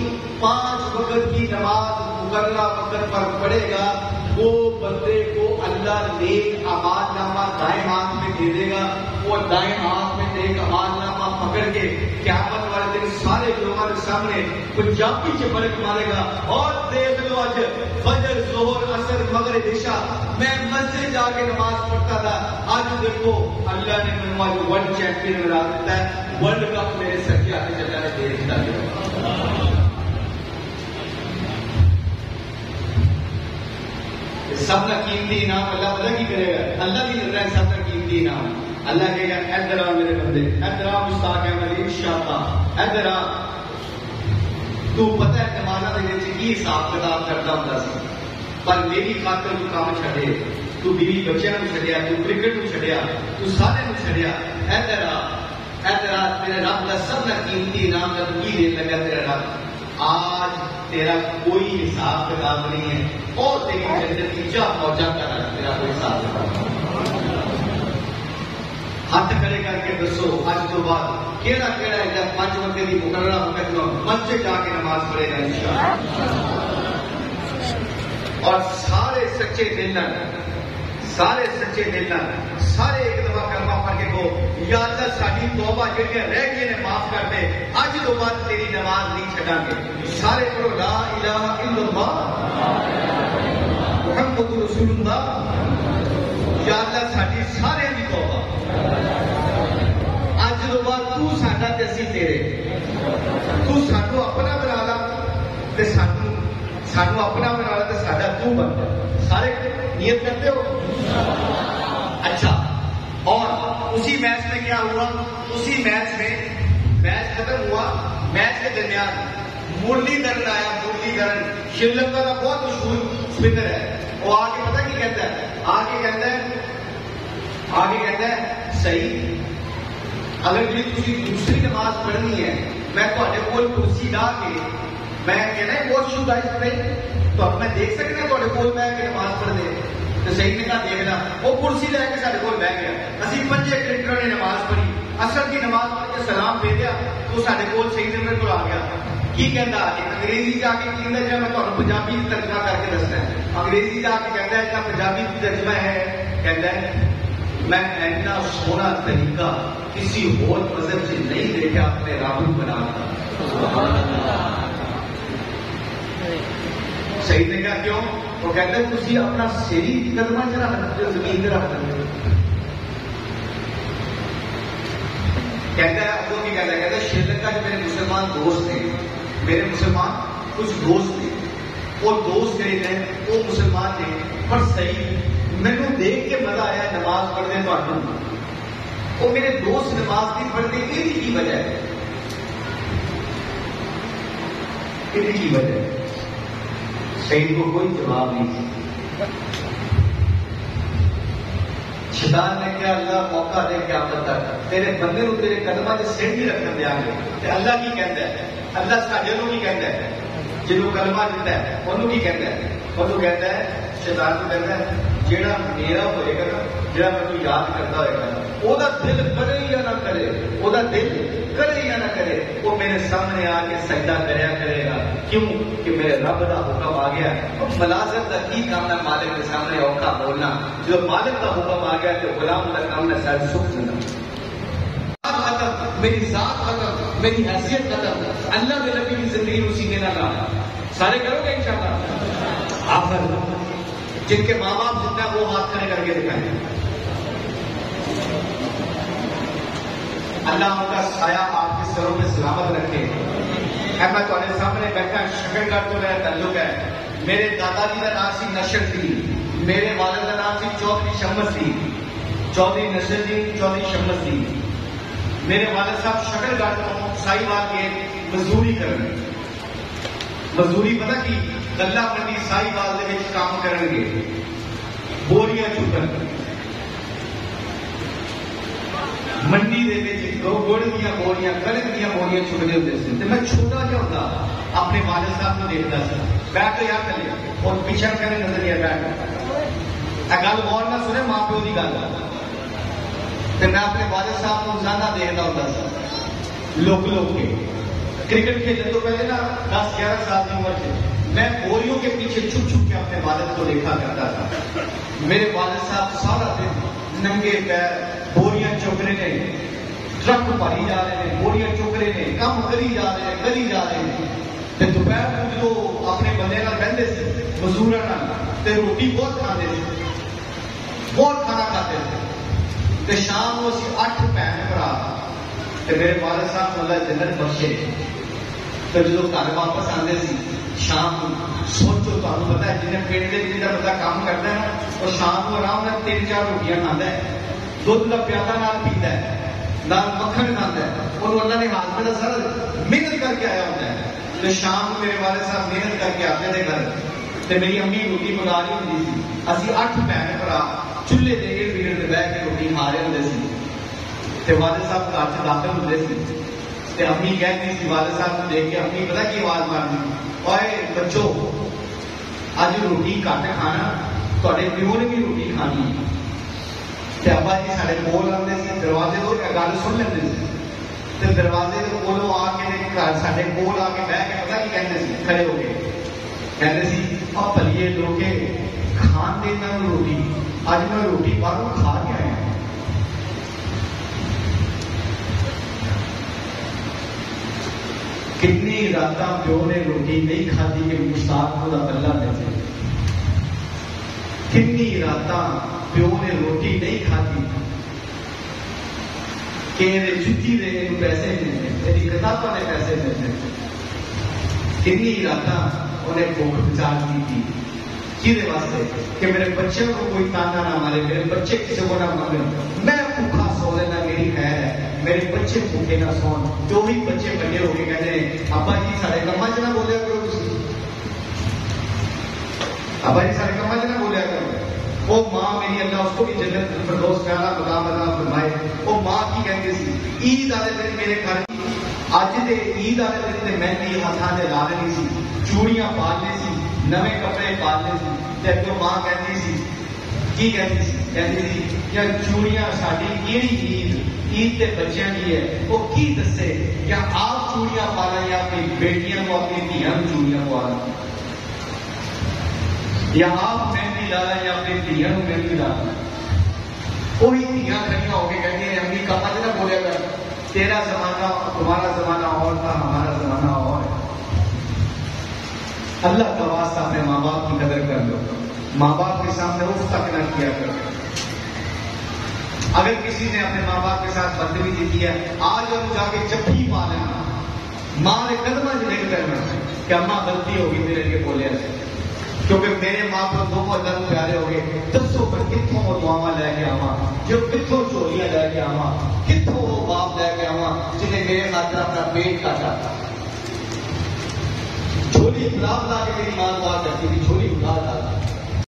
5 وقت کی نماز مقررہ وقت پر پڑھے گا، وہ بندے کو اللہ نیک اعمال نامہ دائیں ہاتھ میں دے دے گا. وہ دائیں ہاتھ میں نیک اعمال نامہ پکڑ کے قیامت والے دن سارے لوگوں کے سامنے پنجابی چپڑک مارے گا. اور دیکھ لو آج فجر، ظہر، عصر، مغرب، عشاء میں مسجد جا کے نماز پڑھتا تھا. آج دیکھو اللہ نے مجھے آج ورلڈ چیمپئن بنا دیتا ہے. ورلڈ کپ میرے سر کے آگے چلا ہے دے دیتا ہے. سب کا قیمتی انعام اللہ پتہ کی کرے گا؟ اللہ بھی کرتا ہے سب کا قیمتی انعام. اللہ کہے گا ادھر آ میرے بندے، ادھر آ مشتاق احمد انشاءاللہ، ادھر آ. تو پتہ ہے نمازاں دے وچ کی حساب کتاب کرتا ہوندا سی، پر میری خاطر تو کام چھڈے، تو بیوی بچیاں نوں چھڈیا، تو کرکٹ نوں چھڈیا، تو سارے نوں چھڈیا. ادھر آ، ادھر آ، تیرے رب کا سب کا قیمتی انعام کا تو کی دین لگا تیرا رب. آج تیرا کوئی حساب کتاب نہیں ہے، اور تیری جنت کی جا پہنچا کر تیرا کوئی حساب کتاب. ہاتھ کھڑے کر کے دسو اج تو بعد کیڑا کیڑا ہے جب 5 وقت کی مقررہ ہوگا جو مسجد جا کے نماز پڑھے گا انشاءاللہ. اور سارے سچے دل نال سارے ایک دفعہ کلمہ پڑھ کے کہو یا اللہ ساری توبہ جڑیاں رہ گئی نے معاف کر دے, اج تو بعد تیری نماز نہیں چھڈاں گے. سارے پڑھو لا الہ الا اللہ محمد رسول اللہ. یا اللہ ساری سارے دی توبہ اج تو بعد تو ساڈا تے اسی تیرے, تو سانو اپنا بنا لا تے سانو اپنا بنا لا تے ساڈا تو بن جا. سارے نیت کرتے ہو؟ اچھا. اور اسی میچ میں کیا ہوا؟ اسی میچ ختم ہوا. میچ کے درمیان مرلی دھرن آیا. مرلی دھرن شری لنکا کا بہت مشہور اسپنر ہے. وہ آ کے پتہ کی کہتا ہے؟ آ کے کہتا ہے صحیح اگر جی تھی دوسری نماز پڑھنی ہے میں تھوڑے کول کرسی لا کے میں کہنا واٹ شوڈ آئی پرے تو اب میں دیکھ سکنا تھوڑے کول بیٹھ کے نماز پڑھ دے تو صحیح نے کہا دیکھنا. وہ کرسی لے کے سارے کول بیٹھ گیا. اسی 5 کرکٹر نے نماز پڑھی, اثر کی نماز پڑھ کے سلام بھیجا تو سارے کول صحیح نمبر کو آ گیا. کی کہتا ہے انگریزی جا کے کی کہتا ہے میں تمہیں پنجابی ترجمہ کر کے دسنا ہے. انگریزی جا کے کہتا ہے اتنا پنجابی ترجمہ ہے, کہتا ہے میں ایسا سونا طریقہ کسی اور مذہب سے نہیں دیکھا اپنے رب بنا کر. صحیح نے کہا کیوں؟ وہ کہتے ہیں تھی اپنا سری قدمہ چ رکھ دو زمین پہ رکھ دو. کہتا ہے وہ کی کہتا ہے شری لنکا جو میرے مسلمان دوست تھے, میرے مسلمان کچھ دوست تھے, وہ دوست گئے تھے وہ مسلمان تھے پر صحیح مینو دیکھ کے مزہ آیا نماز پڑھنے تو وہ میرے دوست نماز نہیں پڑھتے ان کی وجہ ہے, ان کی وجہ ہے. سعید کو کوئی جواب نہیں. شیطان نے کیا اللہ موقع دے کے آپ بتا تیرے بندے کو تیرے قدمہ سے سر بھی رکھنے دیا گے. اللہ کی کہتا ہے, اللہ ساڈے نوں کی کہتا ہے, جنہوں کلمہ دیتا ہے انہوں کی کہتا ہے. انہوں کہتا ہے شیطان کو کہتا ہے جیڑا میرا ہوئے گا نا, جیڑا مجھے یاد کرتا ہوئے گا وہ دل کرے یا نہ کرے, وہ دل کرے یا نہ کرے, وہ میرے سامنے آ کے سجدہ کریا کرے گا. کیوں کہ میرے رب کا حکم آ گیا. ملازم کا کی کام ہے مالک کے سامنے اوقا بولنا, جو مالک کا حکم آ گیا تو غلام کا کام ہے شاید سکھ دینا. میری ذات ختم, میری حیثیت ختم, اللہ کے نبی کی زندگی اسی نے نہ کہا. سارے کرو گے انشاءاللہ. آخر جن کے ماں باپ جتنا وہ ہاتھ کھڑے کر کے دکھائیں. اللہ ان کا سایہ آپ کے سروں میں سلامت رکھے. میں تمہارے سامنے بیٹھا شکر گڑھ تو میرا تعلق ہے. میرے دادا جی کا نام سی نشر سی, میرے والد کا نام سی چودھری شمس سی, چودھری نشر جی چودھری شمس سی. میرے والد صاحب شکر گڑھ تو سائی بال کے مزدوری کرنے. مزدوری پتہ کی گلہ منڈی سائی بال کے کام کریں گے, بوریاں چکن منڈی گڑ دیا بوریاں کڑک دیا بوریاں چکنے ہوتے تھے. میں چھوٹا جہا ہوتا اپنے والد صاحب کو دیکھتا تھا. بیٹھ تو یاد کر لیا اور پیچھا کرنے نظریہ بیٹھ گل غور نہ سنے ماں پیو کی گل. میں اپنے والد صاحب کو روزانہ دیکھتا ہوتا تھا لوک کے. کرکٹ کھیلنے تو پہلے نا 10-11 سال کی عمر سے میں بوریوں کے پیچھے چھپ کے اپنے والد کو دیکھا کرتا تھا. میرے والد صاحب سارا دن ننگے پیر بوریاں چک رہے ہیں, ٹرک بھری جا رہے ہیں, بوریاں چک رہے ہیں, کام کری جا رہے ہیں, دوپہر کو جو اپنے بندے بہتے تھے مزدور روٹی بہت کھاتے تھے, بہت کھانا کھاتے تھے. شام کو 8 بہن بھرا میرے والد صاحب اللہ جنت بخشے تو جب گھر واپس آتے سی شام کو سوچو تمہیں پتا ہے جنہیں پیٹ کے جن کا بندہ کام کرتا ہے اور شام کو آرام سے 3-4 روٹیاں کھاتا ہے, دودھ کا پیالہ نال پیتا ہے, نال مکھن کھاتا ہے, اور اللہ نے ہاتھ میں سارا محنت کر کے آیا ہوتا ہے. تو شام کو میرے والد صاحب محنت کر کے آتے تھے گھر, تو میری امی روٹی پکا رہی ہوتی سی. اسی 8 بہن بھرا چولہے دے کے پیڑ پہ بیٹھ کے روٹی کھا رہے ہوتے سی. والد صاحب گھر سے داخل ہوتے سی. امی کہتی تھی والد صاحب کو دیکھ کے, امی پتا کی آواز مارنی, اوے بچوں اج روٹی گھٹ کھانا, تھوڑے پیو نے بھی روٹی کھانی. تے ابا جی سارے کول آتے سی دروازے تو گل سن لیندے سی تے دروازے کے کولوں آ کے گھر سارے کول آ کے بہ کے پتہ کی کہندے سی کھڑے ہو کے کہندے سی آ پلیے لوگے کھان دے نہ روٹی اج میں روٹی باہروں کھا کے آیا کتنی راتاں پیو نے روٹی نہیں کھادی کہ مشتاق کو دا بلہ دے دے کنی راتاں پیو نے روٹی نہیں کھادی کہ یہ جتی دے انہوں پیسے دیتے یہ کتابوں نے پیسے دیتے کنی راتاں انہیں بھوک بچار کی تھی کیدے واسطے کہ میرے بچے کو کوئی تانا نہ مارے میرے بچے کسی کو نہ مارے میں بھوکا سو لینا میری خیر ہے میرے بچے بھوکے نہ سون جو بھی بچے بڑے ہو کے کہتے ہیں ابا جی سارے کما چ نہ بولیا کرو تسی ابا جی سارے کما چ نہ بولیا کرو وہ ماں میری اللہ اس کو بھی جنت فردوس پیارا مقام عطا فرمائے وہ ماں کی کہتے سی عید والے دن میرے گھر اج دے عید والے دن تے مہندی ہاتھاں دے لا لینی سی چوڑیاں پا لے سی نوے کپڑے پا لے سی تے اگوں ماں کہتی سی کی کہتی سی یا چوڑیاں ساڈی کیڑی عید تے بچیاں کی ہے وہ کی دسے یا آپ چوڑیاں پا لیں یا اپنی بیٹیاں کو اپنی دھیاں چوڑیاں پا لیں یا آپ مہندی لا لیں یا اپنی دھیاں مہندی لا لیں وہی دھیاں کھڑیاں ہو کے کہتی ہیں امی کپا نہ بولیا کر تیرا زمانہ تمہارا زمانہ اور تھا ہمارا زمانہ اور ہے اللہ کا واسطہ اپنے ماں باپ کی قدر کر لو ماں باپ کے سامنے اف تک نہ کیا کرو اگر کسی نے اپنے ماں باپ کے ساتھ بدتمیزی کی ہے آج ہم جا کے چپی پا لینا ماں نے قدمہ نہیں کرنا کہ اماں غلطی ہوگی میرے لیے بولے ایسے کیونکہ میرے ماں کو دو بدن پیارے ہو گئے دسو پر کتوں وہ دعاواں لے کے آواں جو کتوں چوریاں لے کے آواں کتوں وہ باپ لے کے آواں جنہیں میرے خاطر اپنا پیٹ کاٹا جھولی گلاب لا کے میری ماں دعا کرتی تھی جھولی گلاب لا